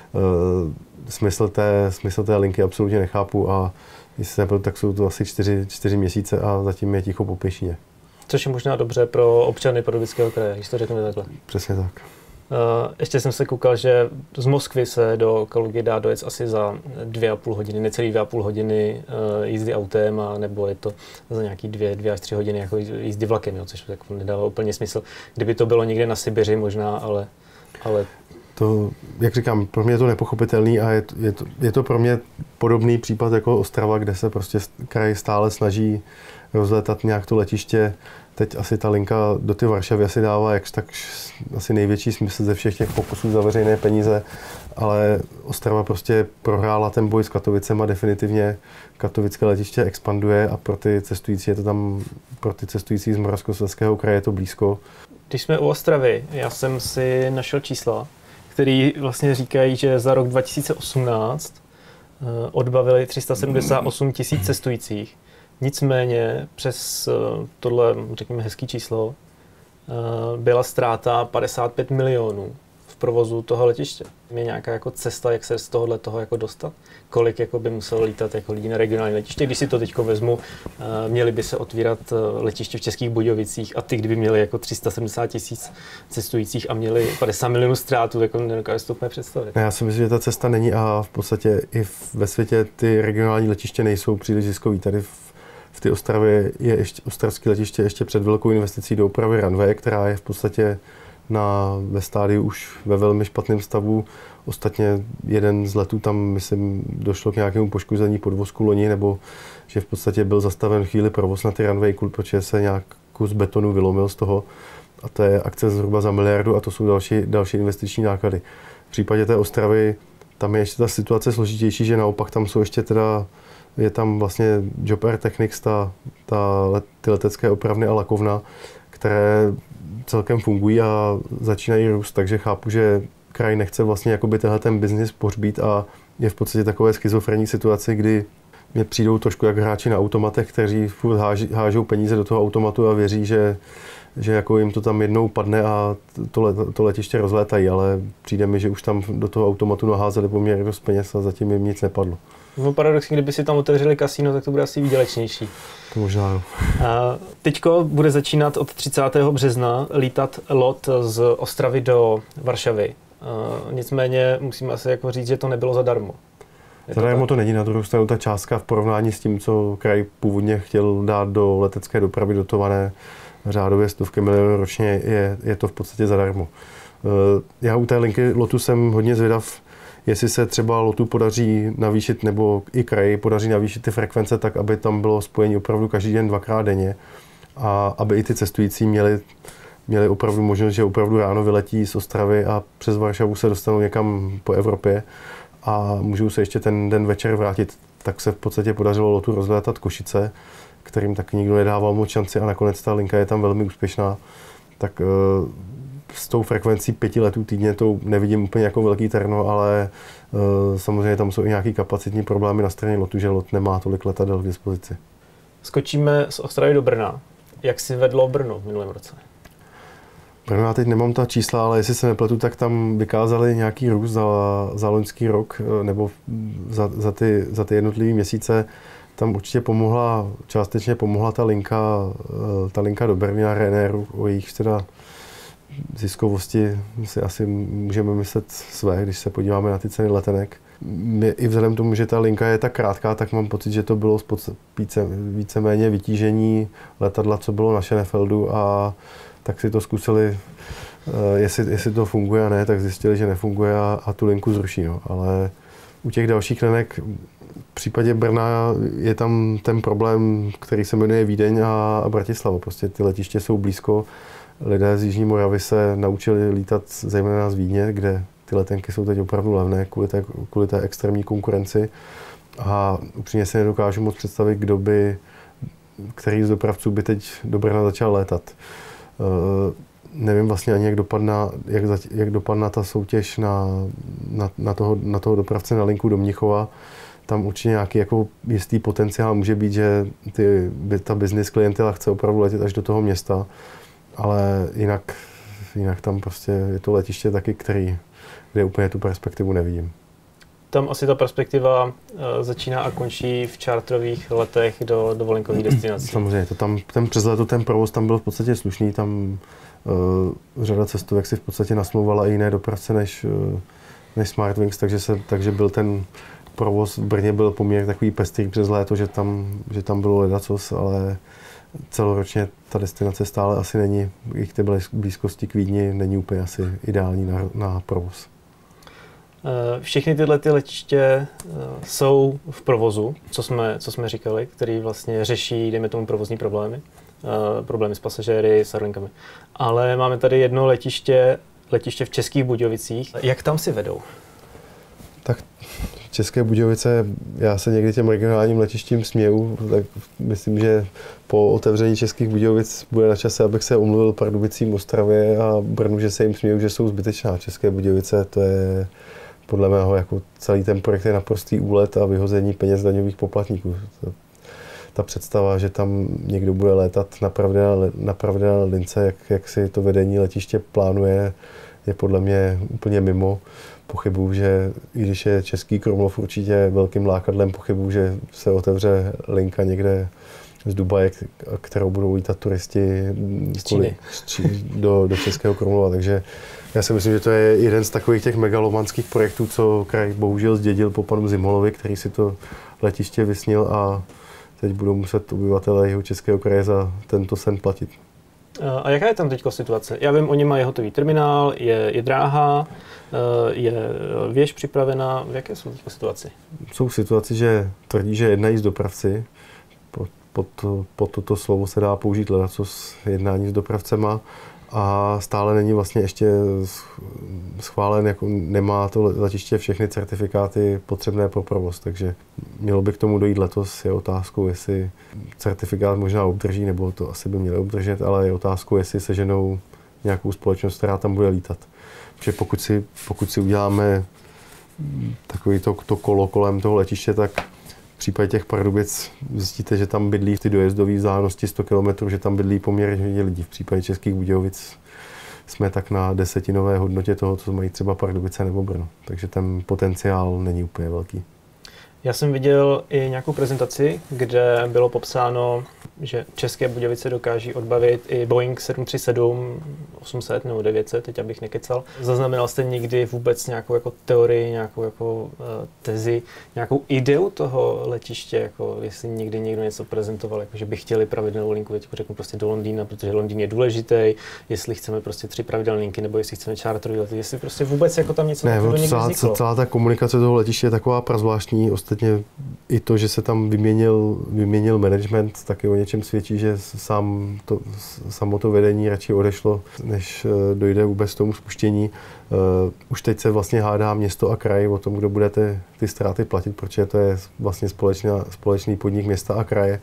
smysl té linky absolutně nechápu a jestli nebyl, tak jsou to asi 4 měsíce a zatím je ticho po pěšině. Což je možná dobře pro občany Pardubického kraje, když to řekneme takhle. Přesně tak. Ještě jsem se koukal, že z Moskvy se do Kalugy dá dojet asi za 2,5 hodiny, necelý 2,5 hodiny jízdy autem, a nebo je to za nějaký 2 až 3 hodiny jako jízdy vlakem, jo, což tak nedává úplně smysl. Kdyby to bylo někde na Sibiři možná, ale... To, jak říkám, pro mě je to nepochopitelný a je to pro mě podobný případ jako Ostrava, kde se prostě kraj stále snaží rozletat nějak to letiště. Teď asi ta linka do ty Varšavy asi dává tak asi největší smysl ze všech těch pokusů za veřejné peníze, ale Ostrava prostě prohrála ten boj s Katovicem a definitivně katovické letiště expanduje a pro ty cestující z Moravskoslezského kraje je to blízko. Když jsme u Ostravy, já jsem si našel čísla, které vlastně říkají, že za rok 2018 odbavili 378 000 cestujících. Nicméně přes tohle, řekněme, hezký číslo byla ztráta 55 milionů v provozu toho letiště? Je nějaká jako cesta, jak se z tohohle toho jako dostat? Kolik jako by muselo lítat jako lidí na regionální letiště? Když si to teď vezmu, měli by se otvírat letiště v Českých Budějovicích a ty, kdyby měli jako 370 000 cestujících a měli 50 milionů ztrátů, tak nedokážu si to úplně představit. Já si myslím, že ta cesta není a v podstatě i ve světě ty regionální letiště nejsou příliš ziskový. Tady v té Ostravě je ostravské letiště ještě před velkou investicí do opravy runway, která je v podstatě ve stádiu už ve velmi špatném stavu. Ostatně jeden z letů tam, myslím, došlo k nějakému poškození podvozku loni, nebo že v podstatě byl zastaven chvíli provoz na ty runway, protože se nějak kus betonu vylomil z toho. A to je akce zhruba za 1 miliardu a to jsou další investiční náklady. V případě té Ostravy tam je ještě ta situace složitější, že naopak tam jsou ještě je tam vlastně Job Air Technics, ty letecké opravny a lakovna, které celkem fungují a začínají růst, takže chápu, že kraj nechce vlastně jakoby tenhle ten biznis pohřbít a je v podstatě takové schizofrenní situaci, kdy mě přijdou trošku jak hráči na automatech, kteří furt hážou peníze do toho automatu a věří, že jako jim to tam jednou padne a to letiště rozlétají, ale přijde mi, že už tam do toho automatu naházeli poměrně dost peněz a zatím jim nic nepadlo. No paradoxně, kdyby si tam otevřeli kasino, tak to bude asi výdělečnější. To možná jo. Teďko bude začínat od 30. března lítat LOT z Ostravy do Varšavy. Nicméně musíme asi jako říct, že to nebylo zadarmo. Zadarmo to není, na druhou stranu ta částka v porovnání s tím, co kraj původně chtěl dát do letecké dopravy dotované řádově 100 milionů ročně, je to v podstatě zadarmo. Já u té linky LOTu jsem hodně zvědav, jestli se třeba LOTu podaří navýšit, nebo i kraji podaří navýšit ty frekvence tak, aby tam bylo spojení opravdu každý den 2krát denně a aby i ty cestující měli opravdu možnost, že opravdu ráno vyletí z Ostravy a přes Varšavu se dostanou někam po Evropě a můžou se ještě ten den večer vrátit. Tak se v podstatě podařilo LOTu rozlétat Košice, kterým taky nikdo nedával moc šanci a nakonec ta linka je tam velmi úspěšná. Tak s tou frekvencí 5 letů týdně to nevidím úplně jako velký terno, ale samozřejmě tam jsou i nějaké kapacitní problémy na straně LOTu, že LOT nemá tolik letadel k dispozici. Skočíme z Ostravy do Brna. Jak si vedlo Brno v minulém roce? Brno, já teď nemám ta čísla, ale jestli se nepletu, tak tam vykázali nějaký růst za loňský rok nebo za ty jednotlivé měsíce. Tam určitě částečně pomohla ta linka do Berlína Ryanairu, o jejich teda ziskovosti si asi můžeme myslet své, když se podíváme na ty ceny letenek. I vzhledem k tomu, že ta linka je tak krátká, tak mám pocit, že to bylo víceméně vytížení letadla, co bylo na Schönefeldu a tak si to zkusili, jestli to funguje a ne, tak zjistili, že nefunguje a tu linku zruší. No. Ale u těch dalších linek v případě Brna je tam ten problém, který se jmenuje Vídeň a Bratislava. Prostě ty letiště jsou blízko. Lidé z Jižní Moravy se naučili lítat zejména z Vídně, kde ty letenky jsou teď opravdu levné kvůli té extrémní konkurenci. A upřímně si nedokážu moc představit, který z dopravců by teď do Brna začal létat. Nevím vlastně ani, jak dopadne ta soutěž na toho dopravce na linku do Mnichova. Tam určitě nějaký jako jistý potenciál může být, že ta business klientela chce opravdu letět až do toho města, ale jinak tam prostě je to letiště taky, kde úplně tu perspektivu nevidím. Tam asi ta perspektiva začíná a končí v charterových letech do dovolenkových destinací. Samozřejmě, přes léto ten provoz tam byl v podstatě slušný, tam řada cestovek si v podstatě nasmlouvala i jiné dopravce než Smartwings, takže byl ten provoz v Brně byl poměrně takový pestrý přes léto, že tam bylo ledacos, ale celoročně ta destinace stále asi není, i k té blízkosti k Vídni není úplně asi ideální na provoz. Všechny tyhle letiště jsou v provozu, co jsme říkali, který vlastně řeší, dejme tomu, provozní problémy s pasažéry, s aerolinkami. Ale máme tady jedno letiště v Českých Budějovicích. Jak tam si vedou? Tak České Budějovice, já se někdy těm regionálním letištím směju, tak myslím, že po otevření Českých Budějovic bude na čase, abych se omluvil Pardubicím, Ostravě a Brnu, že se jim směju, že jsou zbytečná. České Budějovice, to je podle mého, jako celý ten projekt je naprostý úlet a vyhození peněz daňových poplatníků. Ta představa, že tam někdo bude létat na pravidelné lince, jak si to vedení letiště plánuje, je podle mě úplně mimo. Pochybuju, že i když je český Krumlov určitě velkým lákadlem, pochybuju, že se otevře linka někde z Dubaje, kterou budou lítat turisti do Českého Krumlova. Takže já si myslím, že to je jeden z takových těch megalomanských projektů, co kraj bohužel zdědil po panu Zimolovi, který si to letiště vysnil a teď budou muset obyvatelé jeho Českého kraje za tento sen platit. A jaká je tam teď situace? Já vím, oni mají hotový terminál, je dráha, je věž připravená. V jaké jsou teď situaci? Jsou v situaci, že tvrdí, že jednají s dopravci. Pod toto slovo se dá použít ledacos jednání s dopravcema. A stále není vlastně ještě schválen, jako nemá to letiště všechny certifikáty potřebné pro provoz, takže mělo by k tomu dojít letos. Je otázkou, jestli certifikát možná obdrží, nebo to asi by měli obdržet, ale je otázkou, jestli seženou nějakou společnost, která tam bude lítat. Protože pokud si uděláme takový to kolo kolem toho letiště, tak v případě těch Pardubic zjistíte, že tam bydlí v ty dojezdové vzdálenosti 100 km, že tam bydlí poměrně hodně lidí. V případě Českých Budějovic jsme tak na desetinové hodnotě toho, co mají třeba Pardubice nebo Brno. Takže ten potenciál není úplně velký. Já jsem viděl i nějakou prezentaci, kde bylo popsáno, že České Budějovice dokáží odbavit i Boeing 737, 800 nebo 900, teď abych nekecal. Zaznamenal jste někdy vůbec nějakou jako teorii, nějakou jako tezi, nějakou ideu toho letiště, jako jestli někdy někdo něco prezentoval, jako že by chtěli pravidelnou linku, teď řeknu prostě do Londýna, protože Londýn je důležitý, jestli chceme prostě 3 pravidelné linky, nebo jestli chceme charterový lety, jestli prostě vůbec jako tam něco takového někdy vzniklo. Celá ta komunikace toho letiště je taková prazvláštní. Ostatně i to, že se tam vyměnil management, taky o něčem svědčí, že samo to vedení radši odešlo, než dojde vůbec k tomu spuštění. Už teď se vlastně hádá město a kraj o tom, kdo bude ty ztráty platit, protože to je vlastně společný podnik města a kraje.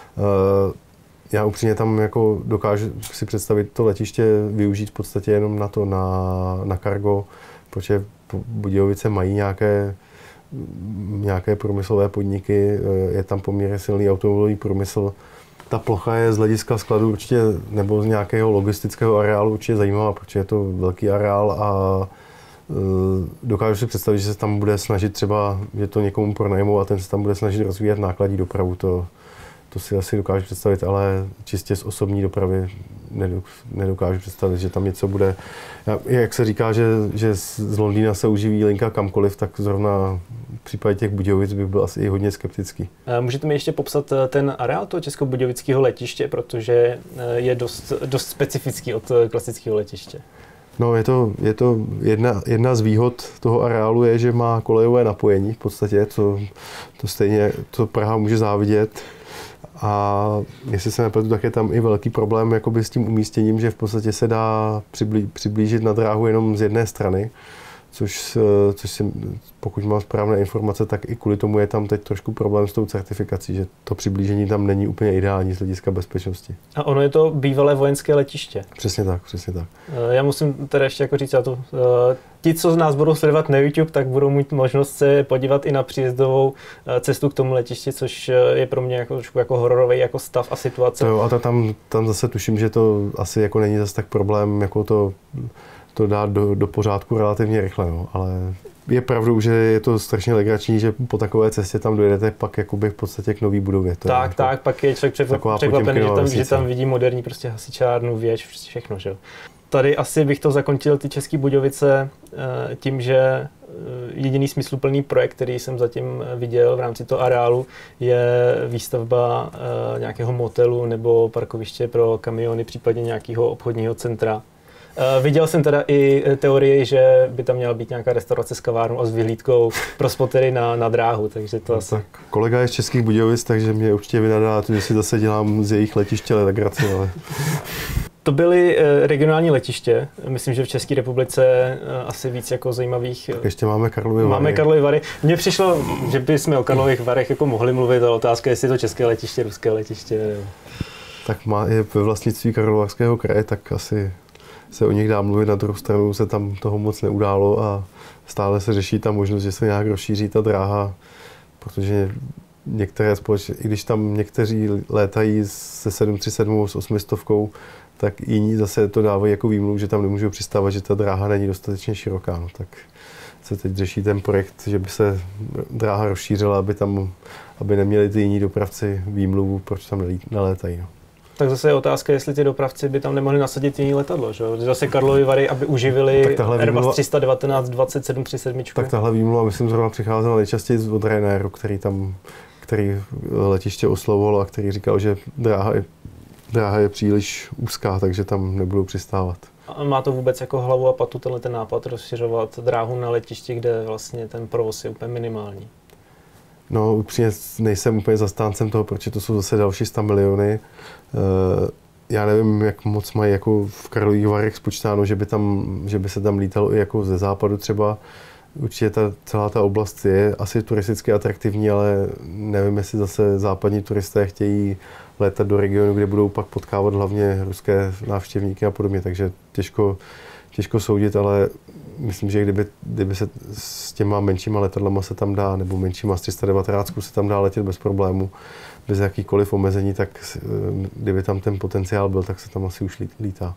Já upřímně tam jako dokážu si představit to letiště využít v podstatě jenom na cargo, protože Budějovice mají nějaké průmyslové podniky, je tam poměrně silný automobilový průmysl. Ta plocha je z hlediska skladu určitě, nebo z nějakého logistického areálu určitě zajímavá, protože je to velký areál a dokážu si představit, že se tam bude snažit třeba, že to někomu pronajmou a ten se tam bude snažit rozvíjet nákladní dopravu. To si asi dokážu představit, ale čistě z osobní dopravy nedokážu představit, že tam něco bude. Jak se říká, že z Londýna se uživí linka kamkoliv, tak zrovna v případě těch Budějovic bych byl asi i hodně skeptický. Můžete mi ještě popsat ten areál toho českobudějovického letiště, protože je dost specifický od klasického letiště. No, je to jedna z výhod toho areálu je, že má kolejové napojení v podstatě, to Praha může závidět. A jestli se nepletu, tak je tam i velký problém jakoby s tím umístěním, že v podstatě se dá přiblížit na dráhu jenom z jedné strany, což si, pokud mám správné informace, tak i kvůli tomu je tam teď trošku problém s tou certifikací, že to přiblížení tam není úplně ideální z hlediska bezpečnosti. A ono je to bývalé vojenské letiště. Přesně tak. Já musím teda ještě jako říct, ti, co z nás budou sledovat na YouTube, tak budou mít možnost se podívat i na příjezdovou cestu k tomu letišti, což je pro mě jako hororový jako stav a situace. To jo, a tam zase tuším, že to asi jako není zase tak problém, jako to dát do pořádku relativně rychle, no. Ale je pravdou, že je to strašně legrační, že po takové cestě tam dojedete pak jakoby v podstatě k nový budově. Tak, pak je člověk překvapený, že tam vidí moderní prostě hasičárnu, věž, všechno, že jo. Tady asi bych to zakončil ty České Budějovice tím, že jediný smysluplný projekt, který jsem zatím viděl v rámci toho areálu, je výstavba nějakého motelu nebo parkoviště pro kamiony, případně nějakého obchodního centra. Viděl jsem teda i teorii, že by tam měla být nějaká restaurace s kavárnou a s vyhlídkou pro spotery na dráhu, takže to asi... Tak kolega je z Českých Budějovic, takže mě určitě vynadá, že si zase dělám z jejich letiště legraci, ale... To byly regionální letiště. Myslím, že v České republice asi víc jako zajímavých... Tak ještě máme Karlovy Vary. Máme Karlovy Vary. Mně přišlo, že bychom o Karlových Varech jako mohli mluvit, ale otázka je, jestli je to české letiště, ruské letiště. Nebo... Tak je ve vlastnictví Karlovarského kraje, tak asi se o nich dá mluvit. Na druhou stranu se tam toho moc neudálo a stále se řeší ta možnost, že se nějak rozšíří ta dráha, protože některé společnosti, i když tam někteří létají se 737, s 800, tak jiní zase to dávají jako výmluvu, že tam nemůžou přistávat, že ta dráha není dostatečně široká. No, tak se teď řeší ten projekt, že by se dráha rozšířila, aby neměli ty jiní dopravci výmluvu, proč tam nelétají. No. Tak zase je otázka, jestli ty dopravci by tam nemohli nasadit jiný letadlo, že? Zase Karlovy Vary, aby uživili Airbus 319 2737. Tak tahle výmluva, myslím, zrovna přicházela nejčastěji od Ryanairu, který letiště oslovoval a který říkal, že dráha je příliš úzká, takže tam nebudou přistávat. A má to vůbec jako hlavu a patu ten nápad rozšiřovat dráhu na letišti, kde vlastně ten provoz je úplně minimální? No, upřímně nejsem úplně zastáncem toho, protože to jsou zase další 100 miliony. Já nevím, jak moc mají jako v Karlových Varech spočítáno, že by se tam lítalo i jako ze západu třeba. Určitě celá ta oblast je asi turisticky atraktivní, ale nevím, jestli zase západní turisté chtějí létat do regionu, kde budou pak potkávat hlavně ruské návštěvníky a podobně, takže těžko soudit, ale myslím, že kdyby se s těma menšíma letadlama se tam dá, nebo menšíma z 319 se tam dá letět bez problému, bez jakýchkoliv omezení, tak kdyby tam ten potenciál byl, tak se tam asi už lítá.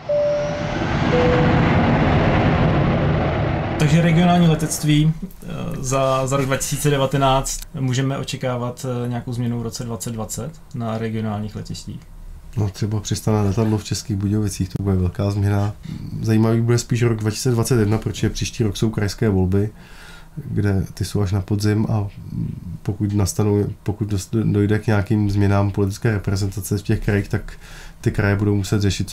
Takže regionální letectví za rok 2019 můžeme očekávat nějakou změnu v roce 2020 na regionálních letištích? No třeba přistane letadlo v Českých Budějovicích, to bude velká změna. Zajímavý bude spíš rok 2021, protože příští rok jsou krajské volby, kde ty jsou až na podzim a pokud dojde k nějakým změnám politické reprezentace v těch krajích, tak ty kraje budou muset řešit, co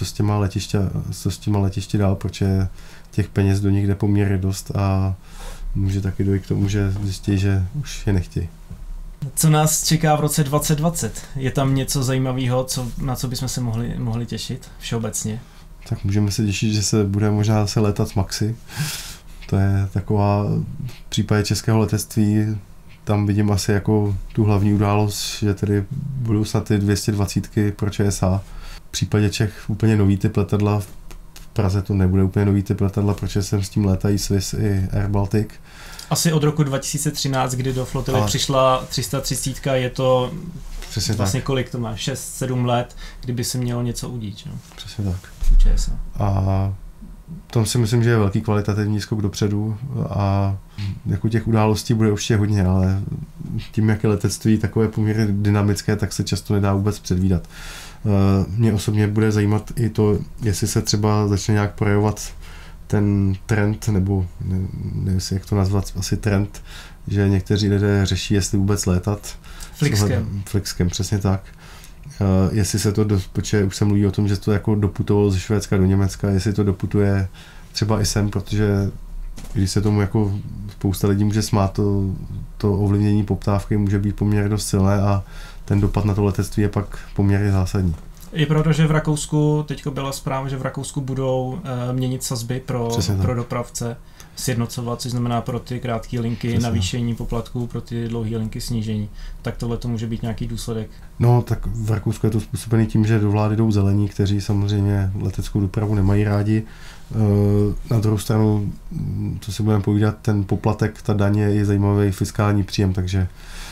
s těma letišti dál, protože těch peněz do nich jde poměrně dost a může taky dojít k tomu, že zjistí, že už je nechtějí. Co nás čeká v roce 2020? Je tam něco zajímavého, na co bychom se mohli těšit všeobecně? Tak můžeme se těšit, že se bude možná zase létat s Maxi. To je taková, v případě českého letectví, tam vidím asi jako tu hlavní událost, že tedy budou snad ty 220 pro ČSA. V případě Čech úplně nový typ letadla, v Praze to nebude úplně nový typ letadla, protože sem s tím létají Swiss i Air Baltic. Asi od roku 2013, kdy do flotily přišla 330, je to přesně vlastně tak. Kolik to má? 6-7 let, kdyby se mělo něco udít. No? Přesně tak. ČSA. A tom si myslím, že je velký kvalitativní skok dopředu a jako těch událostí bude určitě hodně, ale tím, jak je letectví takové poměrně dynamické, tak se často nedá vůbec předvídat. Mě osobně bude zajímat i to, jestli se třeba začne nějak projevovat ten trend, nebo nevím, jak to nazvat, asi trend, že někteří lidé řeší, jestli vůbec létat. Flixkem, přesně tak. Jestli se to, protože už se mluví o tom, že to jako doputovalo ze Švédska do Německa, jestli to doputuje třeba i sem, protože když se tomu jako spousta lidí může smát, to ovlivnění poptávky může být poměrně dost silné a ten dopad na to letectví je pak poměrně zásadní. Je pravda, že v Rakousku, teďko byla zpráva, že v Rakousku budou měnit sazby pro dopravce, sjednocovat, což znamená pro ty krátké linky navýšení poplatků, pro ty dlouhé linky snížení. Tak tohle to může být nějaký důsledek. No, tak v Rakousku je to způsobený tím, že do vlády jdou zelení, kteří samozřejmě leteckou dopravu nemají rádi. Na druhou stranu, co si budeme povídat, ten poplatek, ta daně je zajímavý fiskální příjem, takže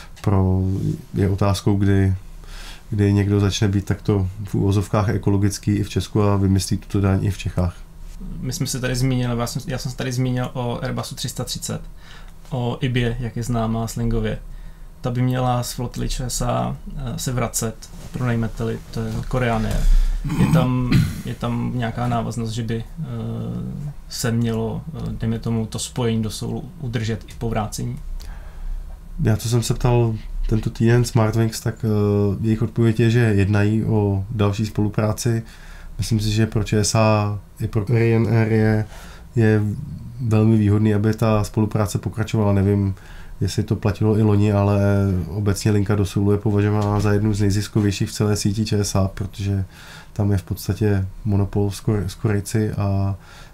je otázkou, kdy někdo začne být takto v úvozovkách ekologický i v Česku a vymyslí tuto daň i v Čechách. My jsme se tady zmínili, já jsem se tady zmínil o Airbusu 330, o IBě, jak je známá slangově. Ta by měla z flotily ČSA se vracet, pronajmeteli, to je Korean Air. Je tam nějaká návaznost, že by se mělo, dejme tomu, to spojení do Soulu udržet i po vrácení? Já co jsem se ptal tento týden Smartwings, tak jejich odpověď je, že jednají o další spolupráci. Myslím si, že pro ČSA i pro Ryanair je velmi výhodný, aby ta spolupráce pokračovala. Nevím, jestli to platilo i loni, ale obecně linka do Soulu je považována za jednu z nejziskovějších v celé síti ČSA, protože tam je v podstatě monopol z Korejci a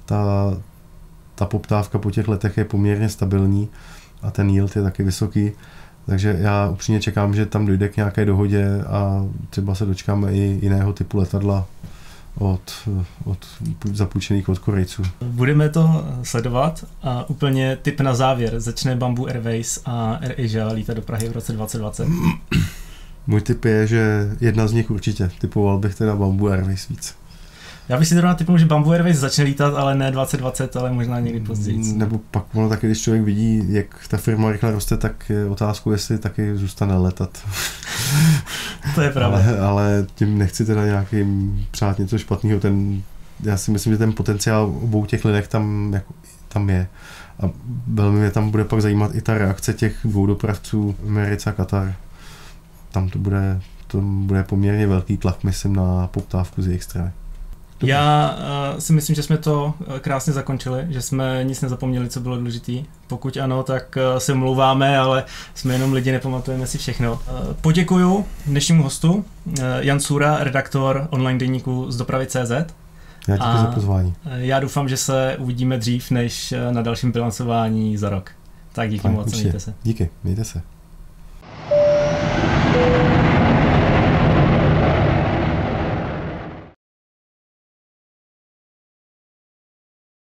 ta poptávka po těch letech je poměrně stabilní a ten yield je taky vysoký. Takže já upřímně čekám, že tam dojde k nějaké dohodě a třeba se dočkáme i jiného typu letadla od zapůjčených od Korejců. Budeme to sledovat a úplně tip na závěr. Začne Bamboo Airways a AirAsia lítat do Prahy v roce 2020? Můj tip je, že jedna z nich určitě. Typoval bych teda Bamboo Airways víc. Já bych si zrovna typnul, že Bamboo Airways začne lítat, ale ne 2020, ale možná někdy později. Nebo pak ono taky, když člověk vidí, jak ta firma rychle roste, tak je otázku, jestli taky zůstane letat. To je pravda. Ale tím nechci teda nějakým přát něco špatného. Já si myslím, že ten potenciál obou těch linek tam je. A velmi mě tam bude pak zajímat i ta reakce těch dvou dopravců, Emirates a Qatar. Tam to bude poměrně velký tlak, myslím, na poptávku z jejich strany. Já si myslím, že jsme to krásně zakončili, že jsme nic nezapomněli, co bylo důležitý. Pokud ano, tak se mluváme, ale jsme jenom lidi, nepamatujeme si všechno. Poděkuju dnešnímu hostu, Jan Sůra, redaktor online deníku z dopravy.cz. Já díky za pozvání. Já doufám, že se uvidíme dřív, než na dalším bilancování za rok. Tak díky moc, mějte se. Díky, mějte se.